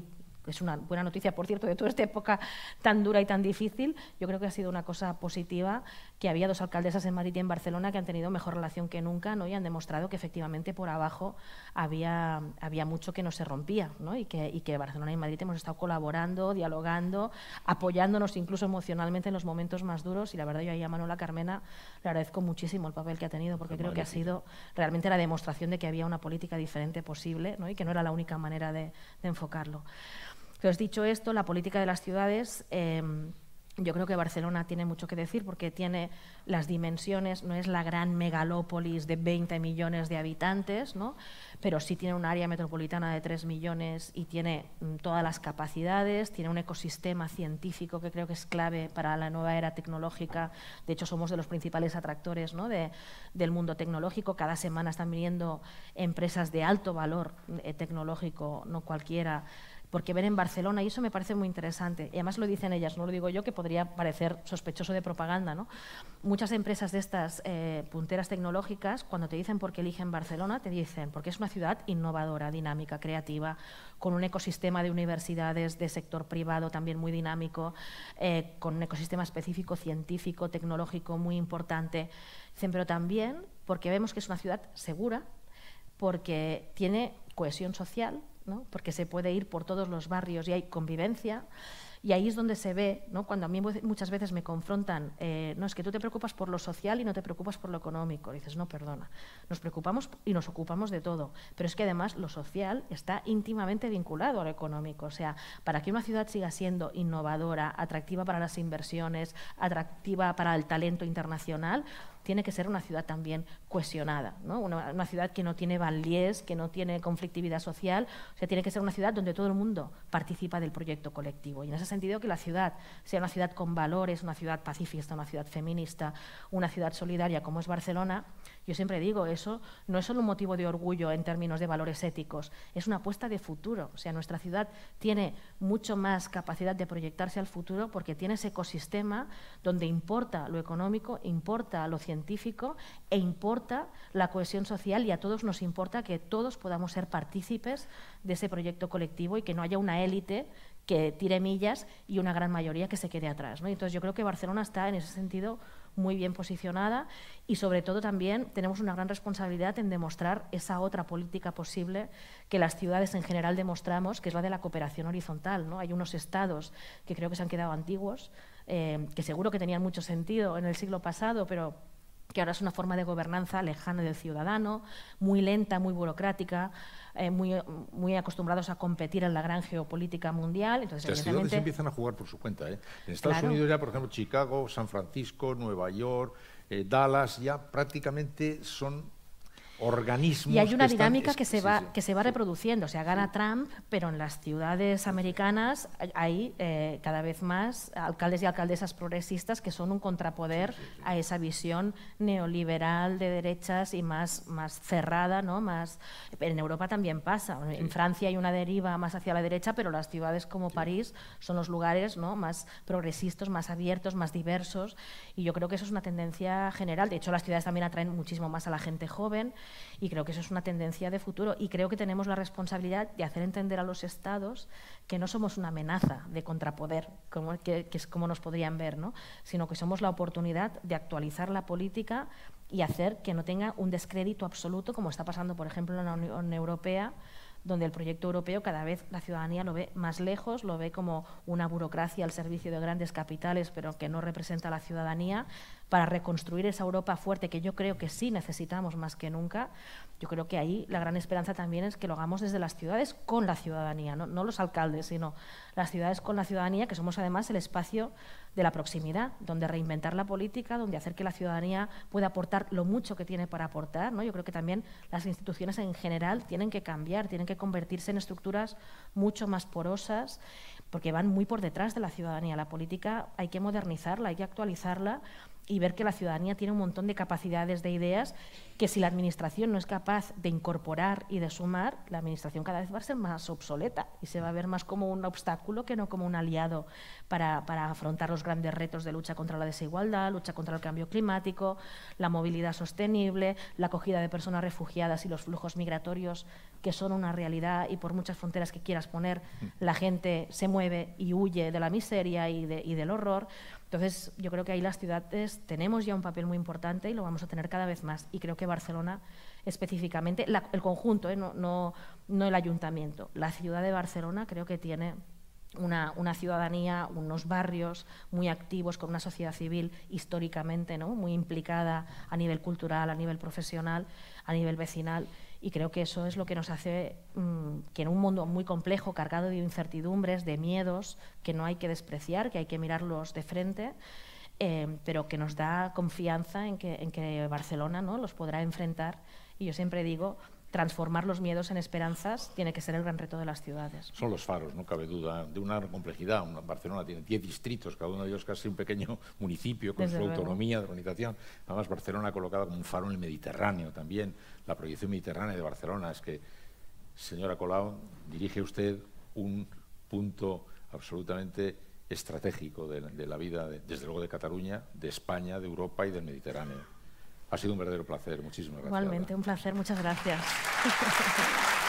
es una buena noticia, por cierto, de toda esta época tan dura y tan difícil. Yo creo que ha sido una cosa positiva que había dos alcaldesas en Madrid y en Barcelona que han tenido mejor relación que nunca, ¿no? Y han demostrado que efectivamente por abajo había, había mucho que no se rompía, ¿no? Y, que, y que Barcelona y Madrid hemos estado colaborando, dialogando, apoyándonos incluso emocionalmente en los momentos más duros, y la verdad yo ahí a Manuela Carmena le agradezco muchísimo el papel que ha tenido, porque creo que ha sido realmente la demostración de que había una política diferente posible, ¿no? Y que no era la única manera de, de enfocarlo. Entonces, dicho esto, la política de las ciudades, eh, yo creo que Barcelona tiene mucho que decir porque tiene las dimensiones, no es la gran megalópolis de veinte millones de habitantes, ¿no? Pero sí tiene un área metropolitana de tres millones y tiene mm, todas las capacidades, tiene un ecosistema científico que creo que es clave para la nueva era tecnológica. De hecho, somos de los principales atractores, ¿no? de, del mundo tecnológico. Cada semana están viniendo empresas de alto valor eh, tecnológico, no cualquiera, porque ven en Barcelona, y eso me parece muy interesante, y además lo dicen ellas, no lo digo yo, que podría parecer sospechoso de propaganda, ¿no? Muchas empresas de estas eh, punteras tecnológicas, cuando te dicen por qué eligen Barcelona, te dicen porque es una ciudad innovadora, dinámica, creativa, con un ecosistema de universidades, de sector privado también muy dinámico, eh, con un ecosistema específico, científico, tecnológico muy importante. Dicen, pero también porque vemos que es una ciudad segura, porque tiene cohesión social, ¿no? Porque se puede ir por todos los barrios y hay convivencia, y ahí es donde se ve, ¿no? Cuando a mí muchas veces me confrontan, eh, no, es que tú te preocupas por lo social y no te preocupas por lo económico. Dices, no, perdona, nos preocupamos y nos ocupamos de todo, pero es que además lo social está íntimamente vinculado a lo económico. O sea, para que una ciudad siga siendo innovadora, atractiva para las inversiones, atractiva para el talento internacional, tiene que ser una ciudad también cohesionada, ¿no? Una, una ciudad que no tiene banlieues, que no tiene conflictividad social, o sea, tiene que ser una ciudad donde todo el mundo participa del proyecto colectivo. Y en ese sentido que la ciudad sea una ciudad con valores, una ciudad pacifista, una ciudad feminista, una ciudad solidaria como es Barcelona, yo siempre digo, eso no es solo un motivo de orgullo en términos de valores éticos, es una apuesta de futuro. O sea, nuestra ciudad tiene mucho más capacidad de proyectarse al futuro porque tiene ese ecosistema donde importa lo económico, importa lo científico e importa la cohesión social, y a todos nos importa que todos podamos ser partícipes de ese proyecto colectivo y que no haya una élite que tire millas y una gran mayoría que se quede atrás, ¿no? Entonces yo creo que Barcelona está en ese sentido muy bien posicionada, y sobre todo también tenemos una gran responsabilidad en demostrar esa otra política posible que las ciudades en general demostramos, que es la de la cooperación horizontal, ¿no? Hay unos estados que creo que se han quedado antiguos, eh, que seguro que tenían mucho sentido en el siglo pasado, pero que ahora es una forma de gobernanza lejana del ciudadano, muy lenta, muy burocrática, eh, muy, muy acostumbrados a competir en la gran geopolítica mundial. Entonces, las ciudades empiezan a jugar por su cuenta, ¿eh? En Estados Claro. Unidos ya, por ejemplo, Chicago, San Francisco, Nueva York, eh, Dallas, ya prácticamente son organismos. Y hay una que están, dinámica es, que se sí, va, sí, que se va sí. reproduciendo. O sea, gana Sí. Trump, pero en las ciudades americanas hay eh, cada vez más alcaldes y alcaldesas progresistas que son un contrapoder Sí, sí, sí. a esa visión neoliberal de derechas y más, más cerrada, ¿no? Más, en Europa también pasa. En Sí. Francia hay una deriva más hacia la derecha, pero las ciudades como Sí. París son los lugares, ¿no? Más progresistas, más abiertos, más diversos. Y yo creo que eso es una tendencia general. De hecho, las ciudades también atraen muchísimo más a la gente joven. Y creo que eso es una tendencia de futuro, y creo que tenemos la responsabilidad de hacer entender a los estados que no somos una amenaza de contrapoder, como, que, que es como nos podrían ver, ¿no? Sino que somos la oportunidad de actualizar la política y hacer que no tenga un descrédito absoluto, como está pasando, por ejemplo, en la Unión Europea, donde el proyecto europeo cada vez la ciudadanía lo ve más lejos, lo ve como una burocracia al servicio de grandes capitales, pero que no representa a la ciudadanía. Para reconstruir esa Europa fuerte, que yo creo que sí necesitamos más que nunca, yo creo que ahí la gran esperanza también es que lo hagamos desde las ciudades con la ciudadanía, no, no los alcaldes, sino las ciudades con la ciudadanía, que somos además el espacio de la proximidad, donde reinventar la política, donde hacer que la ciudadanía pueda aportar lo mucho que tiene para aportar, ¿no? Yo creo que también las instituciones en general tienen que cambiar, tienen que convertirse en estructuras mucho más porosas, porque van muy por detrás de la ciudadanía. La política hay que modernizarla, hay que actualizarla, y ver que la ciudadanía tiene un montón de capacidades, de ideas, que si la administración no es capaz de incorporar y de sumar, la administración cada vez va a ser más obsoleta y se va a ver más como un obstáculo que no como un aliado para, para afrontar los grandes retos de lucha contra la desigualdad, lucha contra el cambio climático, la movilidad sostenible, la acogida de personas refugiadas y los flujos migratorios, que son una realidad, y por muchas fronteras que quieras poner, la gente se mueve y huye de la miseria y, de, y del horror. Entonces, yo creo que ahí las ciudades tenemos ya un papel muy importante y lo vamos a tener cada vez más. Y creo que Barcelona específicamente, la, el conjunto, ¿eh? no, no, no el ayuntamiento, la ciudad de Barcelona creo que tiene una, una ciudadanía, unos barrios muy activos, con una sociedad civil históricamente, ¿no? muy implicada a nivel cultural, a nivel profesional, a nivel vecinal. Y creo que eso es lo que nos hace mmm, que en un mundo muy complejo, cargado de incertidumbres, de miedos, que no hay que despreciar, que hay que mirarlos de frente, eh, pero que nos da confianza en que, en que Barcelona, ¿no? los podrá enfrentar. Y yo siempre digo, transformar los miedos en esperanzas tiene que ser el gran reto de las ciudades. Son los faros, no cabe duda, de una complejidad. Una Barcelona tiene diez distritos, cada uno de ellos casi un pequeño municipio con Desde su luego. autonomía de organización. Además, Barcelona colocada como un faro en el Mediterráneo también. La proyección mediterránea de Barcelona es que, señora Colau, dirige usted un punto absolutamente estratégico de, de la vida, de, desde luego de Cataluña, de España, de Europa y del Mediterráneo. Ha sido un verdadero placer. Muchísimas gracias. Igualmente, un placer. Muchas gracias.